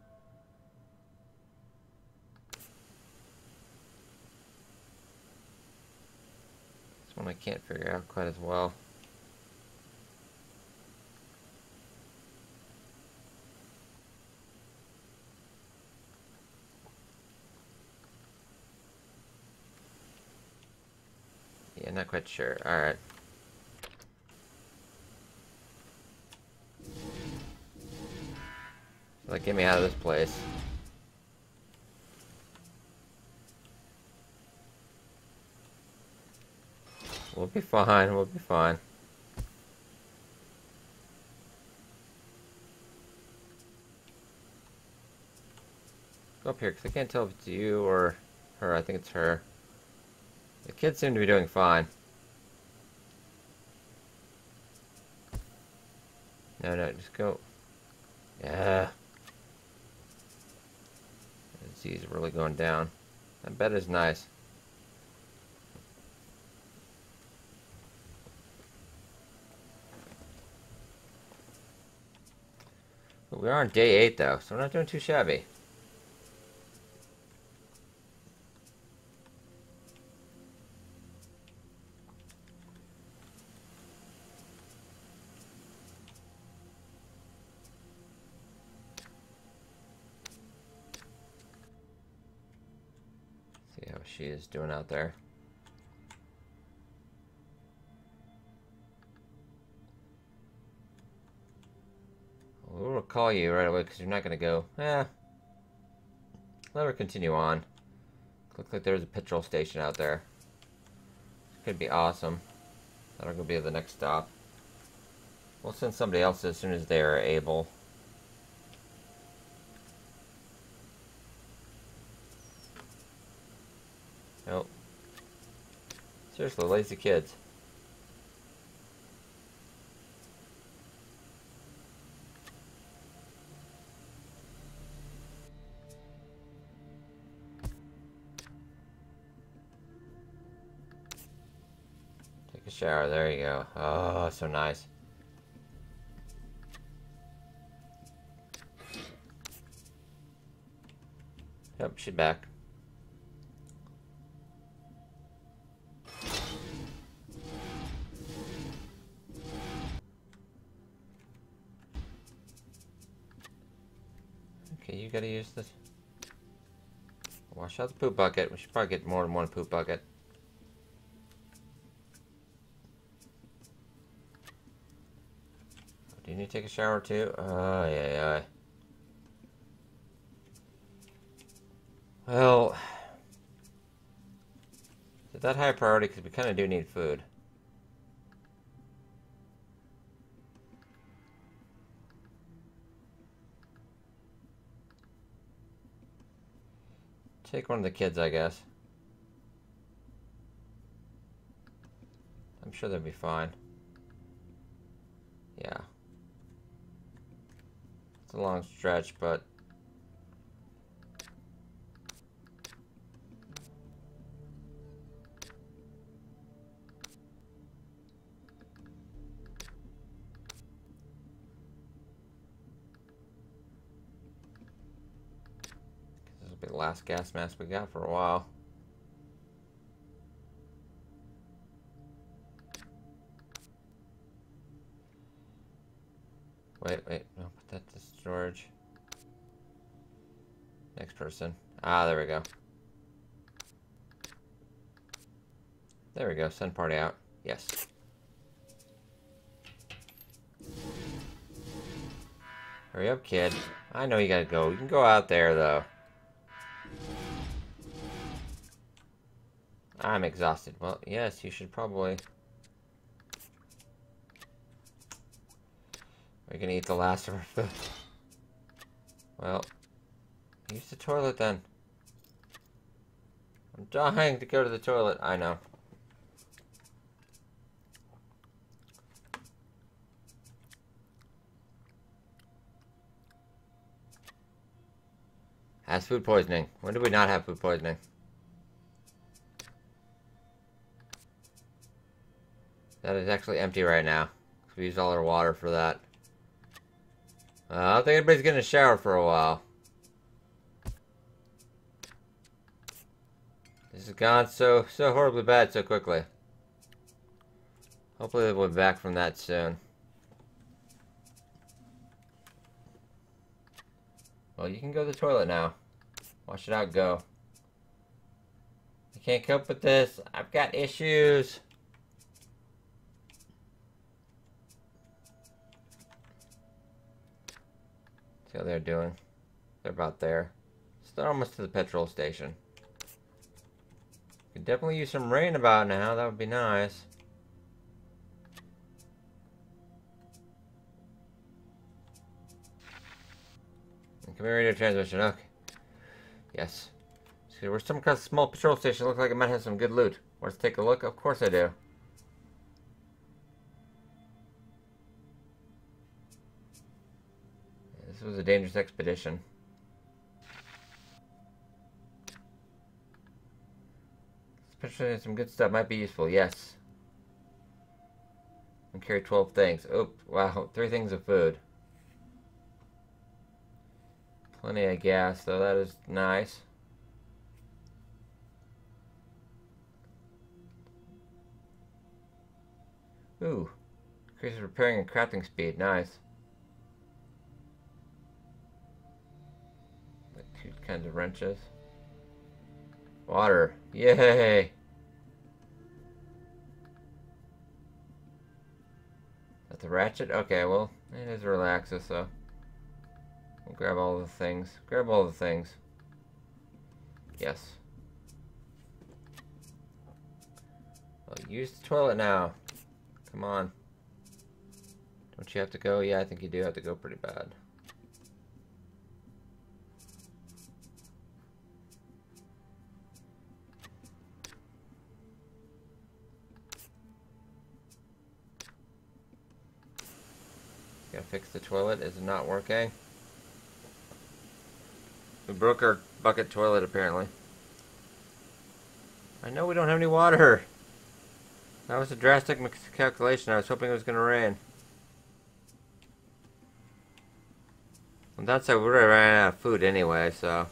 This one I can't figure out quite as well. Yeah, not quite sure. Alright. Like, get me out of this place. We'll be fine, we'll be fine. Go up here, because I can't tell if it's you or her. I think it's her. The kids seem to be doing fine. No, no, just go. Yeah. The disease is really going down. That bed is nice. But we are on day 8 though, so we're not doing too shabby. See how she is doing out there. We'll call you right away because you're not going to go. let her continue on. Looks like there's a petrol station out there. Could be awesome. That'll go be the next stop. We'll send somebody else as soon as they are able. Nope. Seriously, lazy kids. Take a shower, there you go. Oh, so nice. Yep, she's back. Okay, you gotta use this. Wash out the poop bucket. We should probably get more than one poop bucket. Do you need to take a shower too? Oh, yeah. Well, is that high priority? Because we kind of do need food. Take one of the kids, I guess. I'm sure they'll be fine. Yeah. It's a long stretch, but... this will be the last gas mask we got for a while. Wait, no, put that to storage. Next person. Ah, there we go. There we go, send party out. Yes. Hurry up, kid. I know you gotta go. You can go out there, though. I'm exhausted. Well, yes, you should probably... We're gonna eat the last of our food. Well, use the toilet then. I'm dying to go to the toilet. I know. Has food poisoning. When did we not have food poisoning? That is actually empty right now. We used all our water for that. I don't think anybody's getting a shower for a while. This has gone so horribly bad so quickly. Hopefully we'll be back from that soon. Well, you can go to the toilet now. Wash it out, go. I can't cope with this. I've got issues. See how they're doing. They're about there. So they're almost to the petrol station. Could definitely use some rain about now. That would be nice. Come here, radio transmission. Okay. Yes. See, we're some kind of small patrol station. Looks like it might have some good loot. Let's take a look. Of course I do. This was a dangerous expedition. Especially some good stuff might be useful. Yes. And carry 12 things. Oh, wow. 3 things of food. Plenty of gas, though. That is nice. Ooh. Increases repairing and crafting speed. Nice. Like 2 kinds of wrenches. Water. Yay! Is that the ratchet? Okay, well, it is relaxes, so... We'll grab all the things. Grab all the things. Yes. Well, use the toilet now. Come on. Don't you have to go? Yeah, I think you do have to go pretty bad. Gotta fix the toilet. Is it not working? We broke our bucket toilet, apparently. I know we don't have any water. That was a drastic miscalculation. I was hoping it was going to rain. On that side, we already ran out of food anyway, so...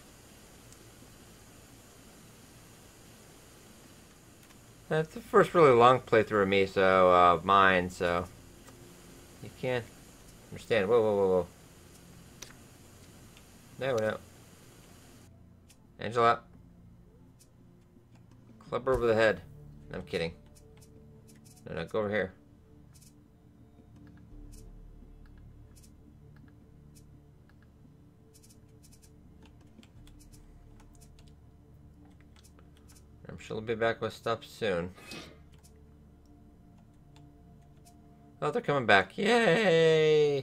That's the first really long playthrough of me, so, mine, so... You can't understand. Whoa, whoa, whoa, whoa. No, no. Angela. Club her over the head. No, I'm kidding. No, no, go over here. I'm sure we'll be back with stuff soon. Oh, they're coming back. Yay!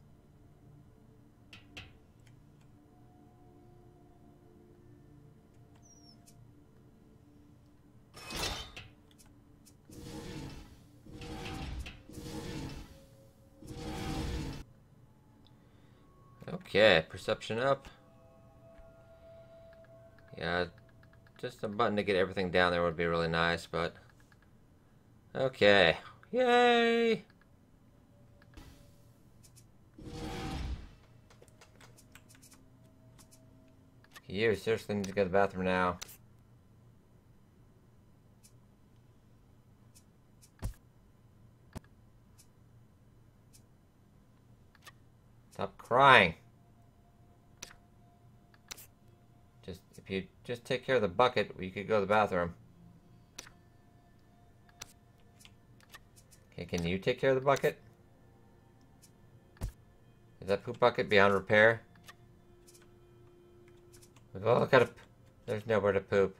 Okay, perception up. Yeah, just a button to get everything down there would be really nice, but... Okay. Yay! You seriously need to go to the bathroom now. Stop crying. If you just take care of the bucket, you could go to the bathroom. Okay, can you take care of the bucket? Is that poop bucket beyond repair? We've all got to... There's nowhere to poop.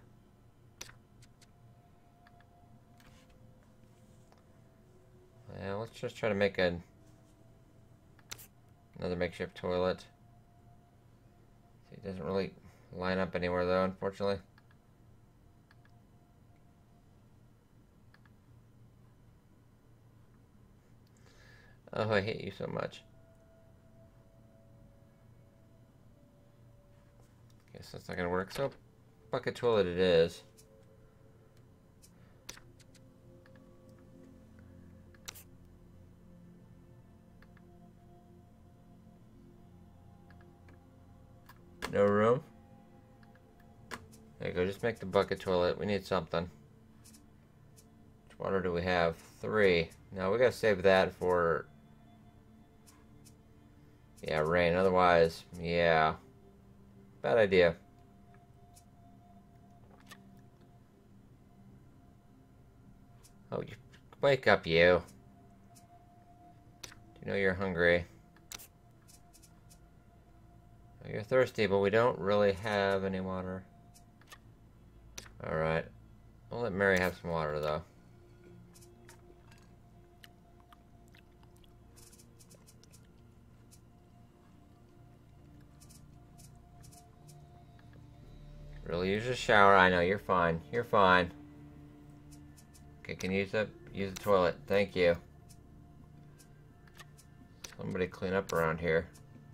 Yeah, let's just try to make another makeshift toilet. See, it doesn't really line up anywhere though, unfortunately. Oh, I hate you so much. Guess that's not gonna work. So, bucket toilet it is. No room? There you go, just make the bucket toilet. We need something. Which water do we have? 3. Now we gotta save that for... Yeah, rain. Otherwise, yeah. Bad idea. Oh, you wake up, you. You know you're hungry. Oh, you're thirsty, but we don't really have any water. Alright. We'll let Mary have some water, though. Really use a shower. I know, you're fine. You're fine. Okay, can you use the toilet? Thank you. Somebody clean up around here.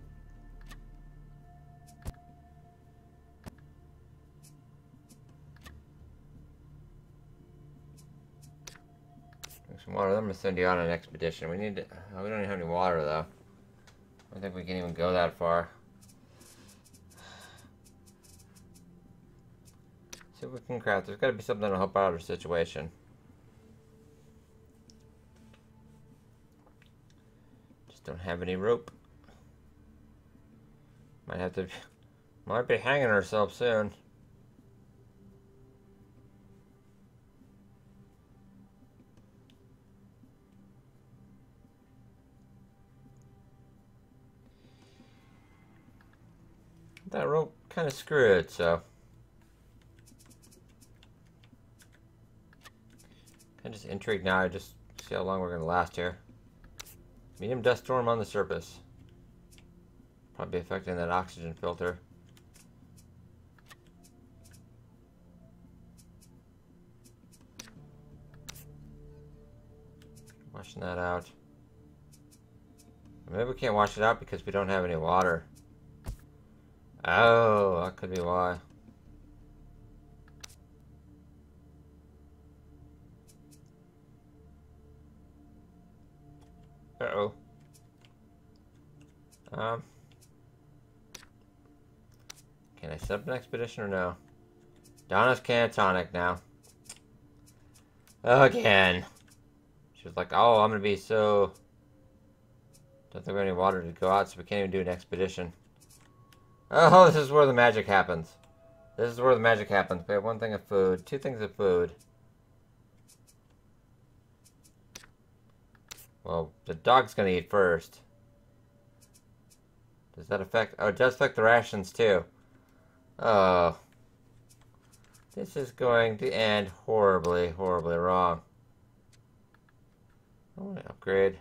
Drink some water. I'm gonna send you on an expedition. We need to... Oh, we don't even have any water, though. I don't think we can even go that far. See what we can craft. There's got to be something to help out our situation. Just don't have any rope. Might be hanging ourselves soon. That rope kind of screwed, so... just intrigued now. I just see how long we're going to last here. Medium dust storm on the surface. Probably affecting that oxygen filter. Washing that out. Maybe we can't wash it out because we don't have any water. Oh, that could be why. Uh-oh. Can I set up an expedition or no? Donna's catatonic now. Again. She was like, oh, I'm gonna be so... Don't think we have any water to go out, so we can't even do an expedition. Oh, this is where the magic happens. This is where the magic happens. We have 1 thing of food, 2 things of food. Well, the dog's gonna eat first. Does that affect... Oh, it does affect the rations, too. Oh. This is going to end horribly, horribly wrong. I want to upgrade.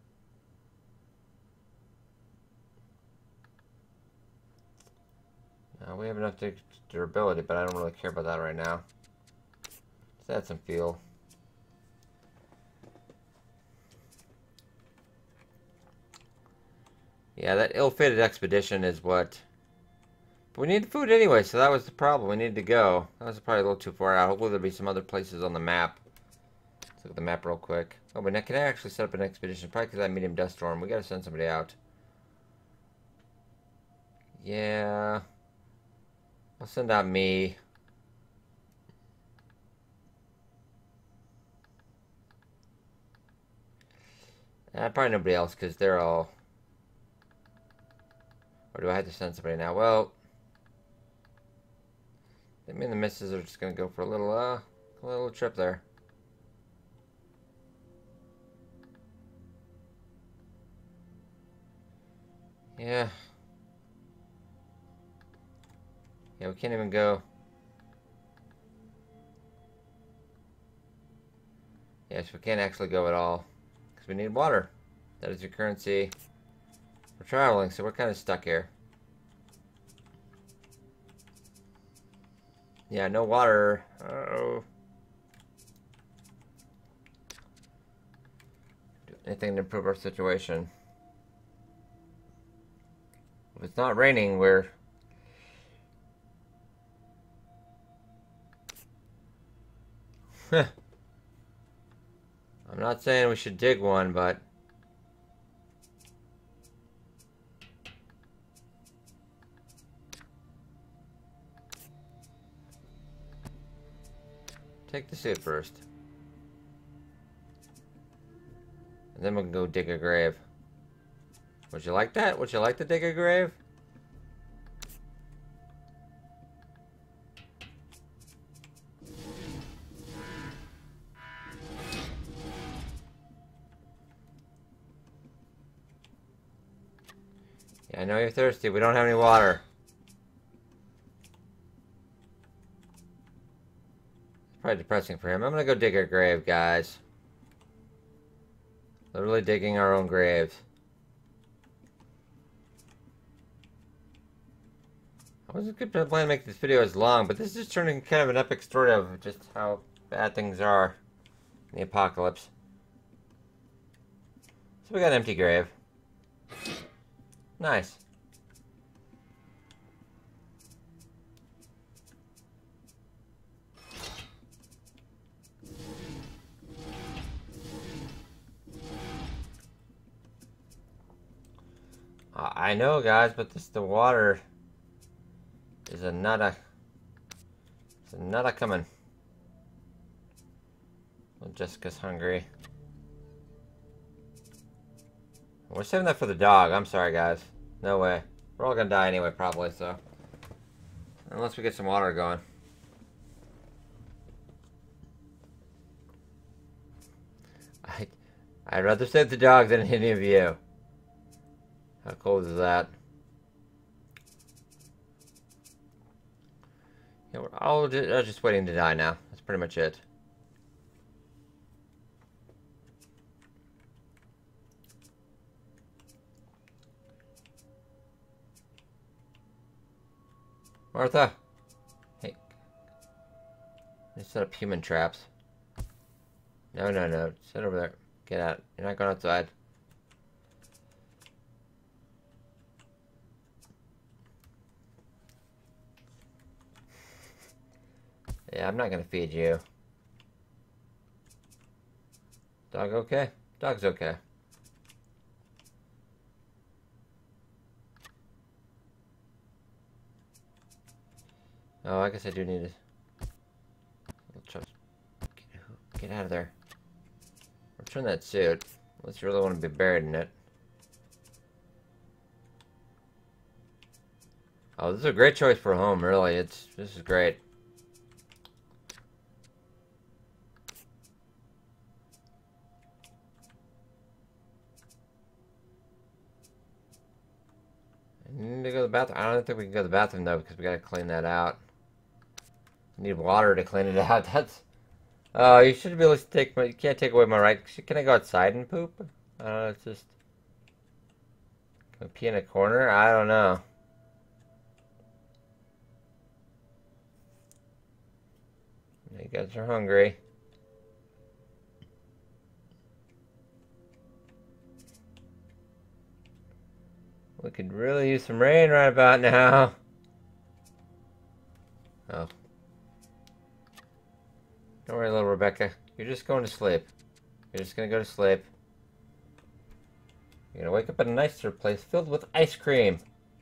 We have enough durability, but I don't really care about that right now. Let's add some fuel. Yeah, that ill-fated expedition is what... But we need food anyway, so that was the problem. We needed to go. That was probably a little too far out. Hopefully there'll be some other places on the map. Let's look at the map real quick. Oh, but now can I actually set up an expedition? Probably because I medium dust storm. We gotta send somebody out. Yeah... I'll send out me. Probably nobody else because they're all... Or do I have to send somebody now? Well, me and the missus are just gonna go for a little trip there. Yeah. Yeah, we can't even go. Yes, we can't actually go at all. Because we need water. That is your currency. We're traveling, so we're kind of stuck here. Yeah, no water. Uh-oh. Do anything to improve our situation. If it's not raining, we're... I'm not saying we should dig one, but... Take the suit first. And then we can go dig a grave. Would you like that? Would you like to dig a grave? Yeah, I know you're thirsty. We don't have any water. It's probably depressing for him. I'm gonna go dig a grave, guys. Literally digging our own graves. I wasn't good to plan to make this video as long, but this is turning kind of an epic story of just how bad things are in the apocalypse. So we got an empty grave. Nice. I know, guys, but the water is a nada. It's a nada coming. Well, Jessica's hungry. We're saving that for the dog. I'm sorry, guys. No way. We're all gonna die anyway, probably, so. Unless we get some water going. I'd rather save the dog than any of you. How cold is that? Yeah, we're all just waiting to die now. That's pretty much it. Martha! Hey. Let's set up human traps. No, no, no. Sit over there. Get out. You're not going outside. Yeah, I'm not gonna feed you. Dog okay? Dog's okay. Oh, I guess I do need to... Get out of there. Return that suit. Unless you really want to be buried in it. Oh, this is a great choice for home, really. This is great. I need to go to the bathroom. I don't think we can go to the bathroom though because we gotta clean that out. I need water to clean it out. That's... Oh, you should be able to take my... You can't take away my right... Can I go outside and poop? It's just... Can I pee in a corner? I don't know. You guys are hungry. We could really use some rain right about now. Oh. Don't worry, little Rebecca. You're just going to sleep. You're just gonna go to sleep. You're gonna wake up in a nicer place filled with ice cream.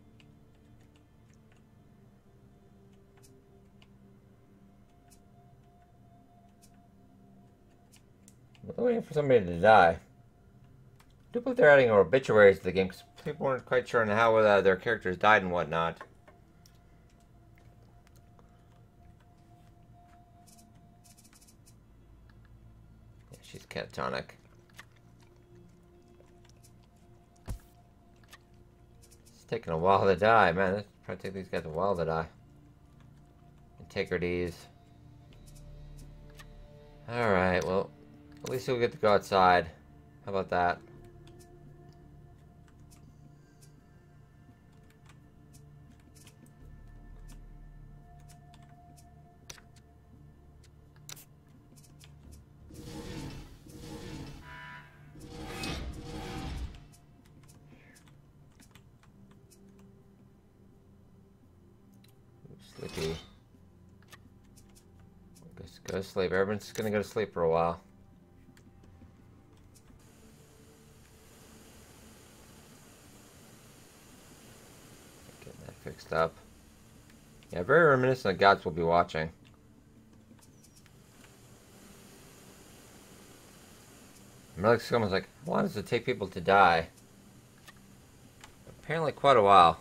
We're waiting for somebody to die. I do believe they're adding obituaries to the game because people weren't quite sure on how their characters died and whatnot. Yeah, she's catatonic. It's taking a while to die, man. This probably take these guys a while to die. Integrities. Alright, well, at least we'll get to go outside. How about that? Sleepy. Just go to sleep. Everyone's just gonna go to sleep for a while. Getting that fixed up. Yeah, very reminiscent of Gods Will Be Watching. It's almost like, how long does it take people to die? Apparently quite a while.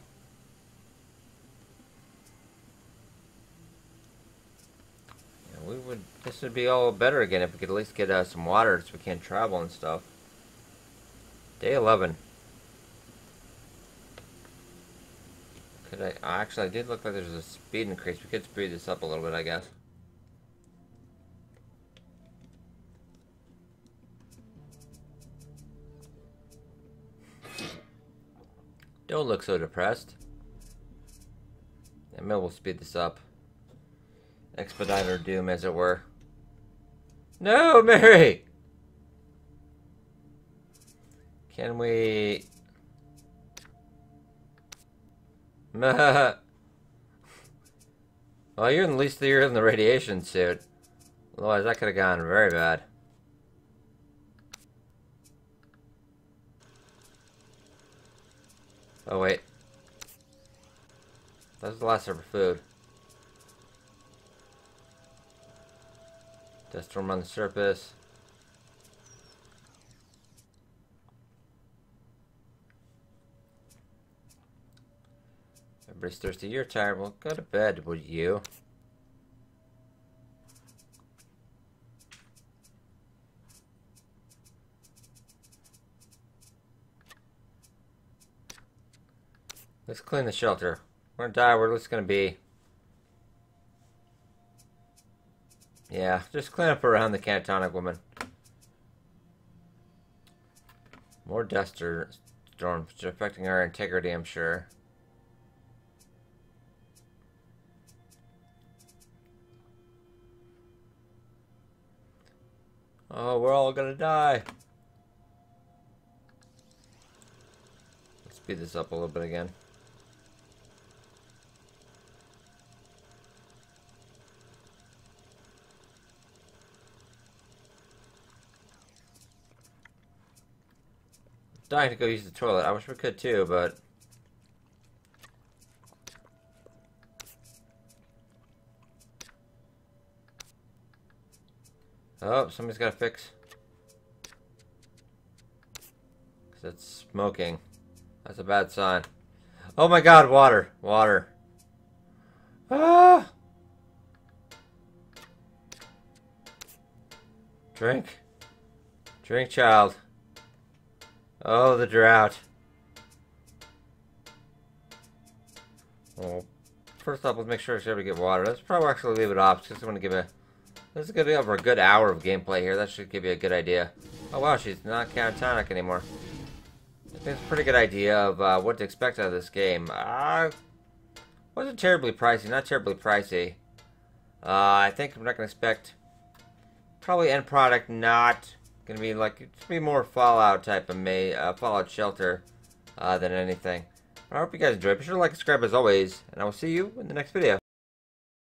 This would be all better again if we could at least get some water so we can travel and stuff. Day 11. Could I... Actually, I did look like there's a speed increase. We could speed this up a little bit, I guess. Don't look so depressed. And maybe we'll speed this up. Expedite our doom, as it were. No, Mary! Can we... Well, you're at least you're in the radiation suit. Otherwise, that could have gone very bad. Oh, wait. That was the last of our food. Dust storm on the surface. Everybody's thirsty. You're tired. Well, go to bed, would you? Let's clean the shelter. We're gonna die. We're just gonna be... Yeah, just clean up around the catatonic woman. More dust storms affecting our integrity, I'm sure. Oh, we're all gonna die. Let's speed this up a little bit again. Dying to go use the toilet. I wish we could too, but oh, somebody's got to fix. Because it's smoking. That's a bad sign. Oh my god, water. Water. Ah! Drink. Drink, child. Oh, the drought. Well, first off, let's make sure it's able to get water. Let's probably actually leave it off, just want to give a... This is going to be over a good hour of gameplay here. That should give you a good idea. Oh wow, she's not catatonic anymore. I think it's a pretty good idea of what to expect out of this game. Wasn't terribly pricey, not terribly pricey. I think I'm not going to expect... Probably end product not... Gonna be like, it's be more Fallout type of Fallout Shelter than anything. I hope you guys enjoyed. Be sure to like and subscribe as always, and I will see you in the next video.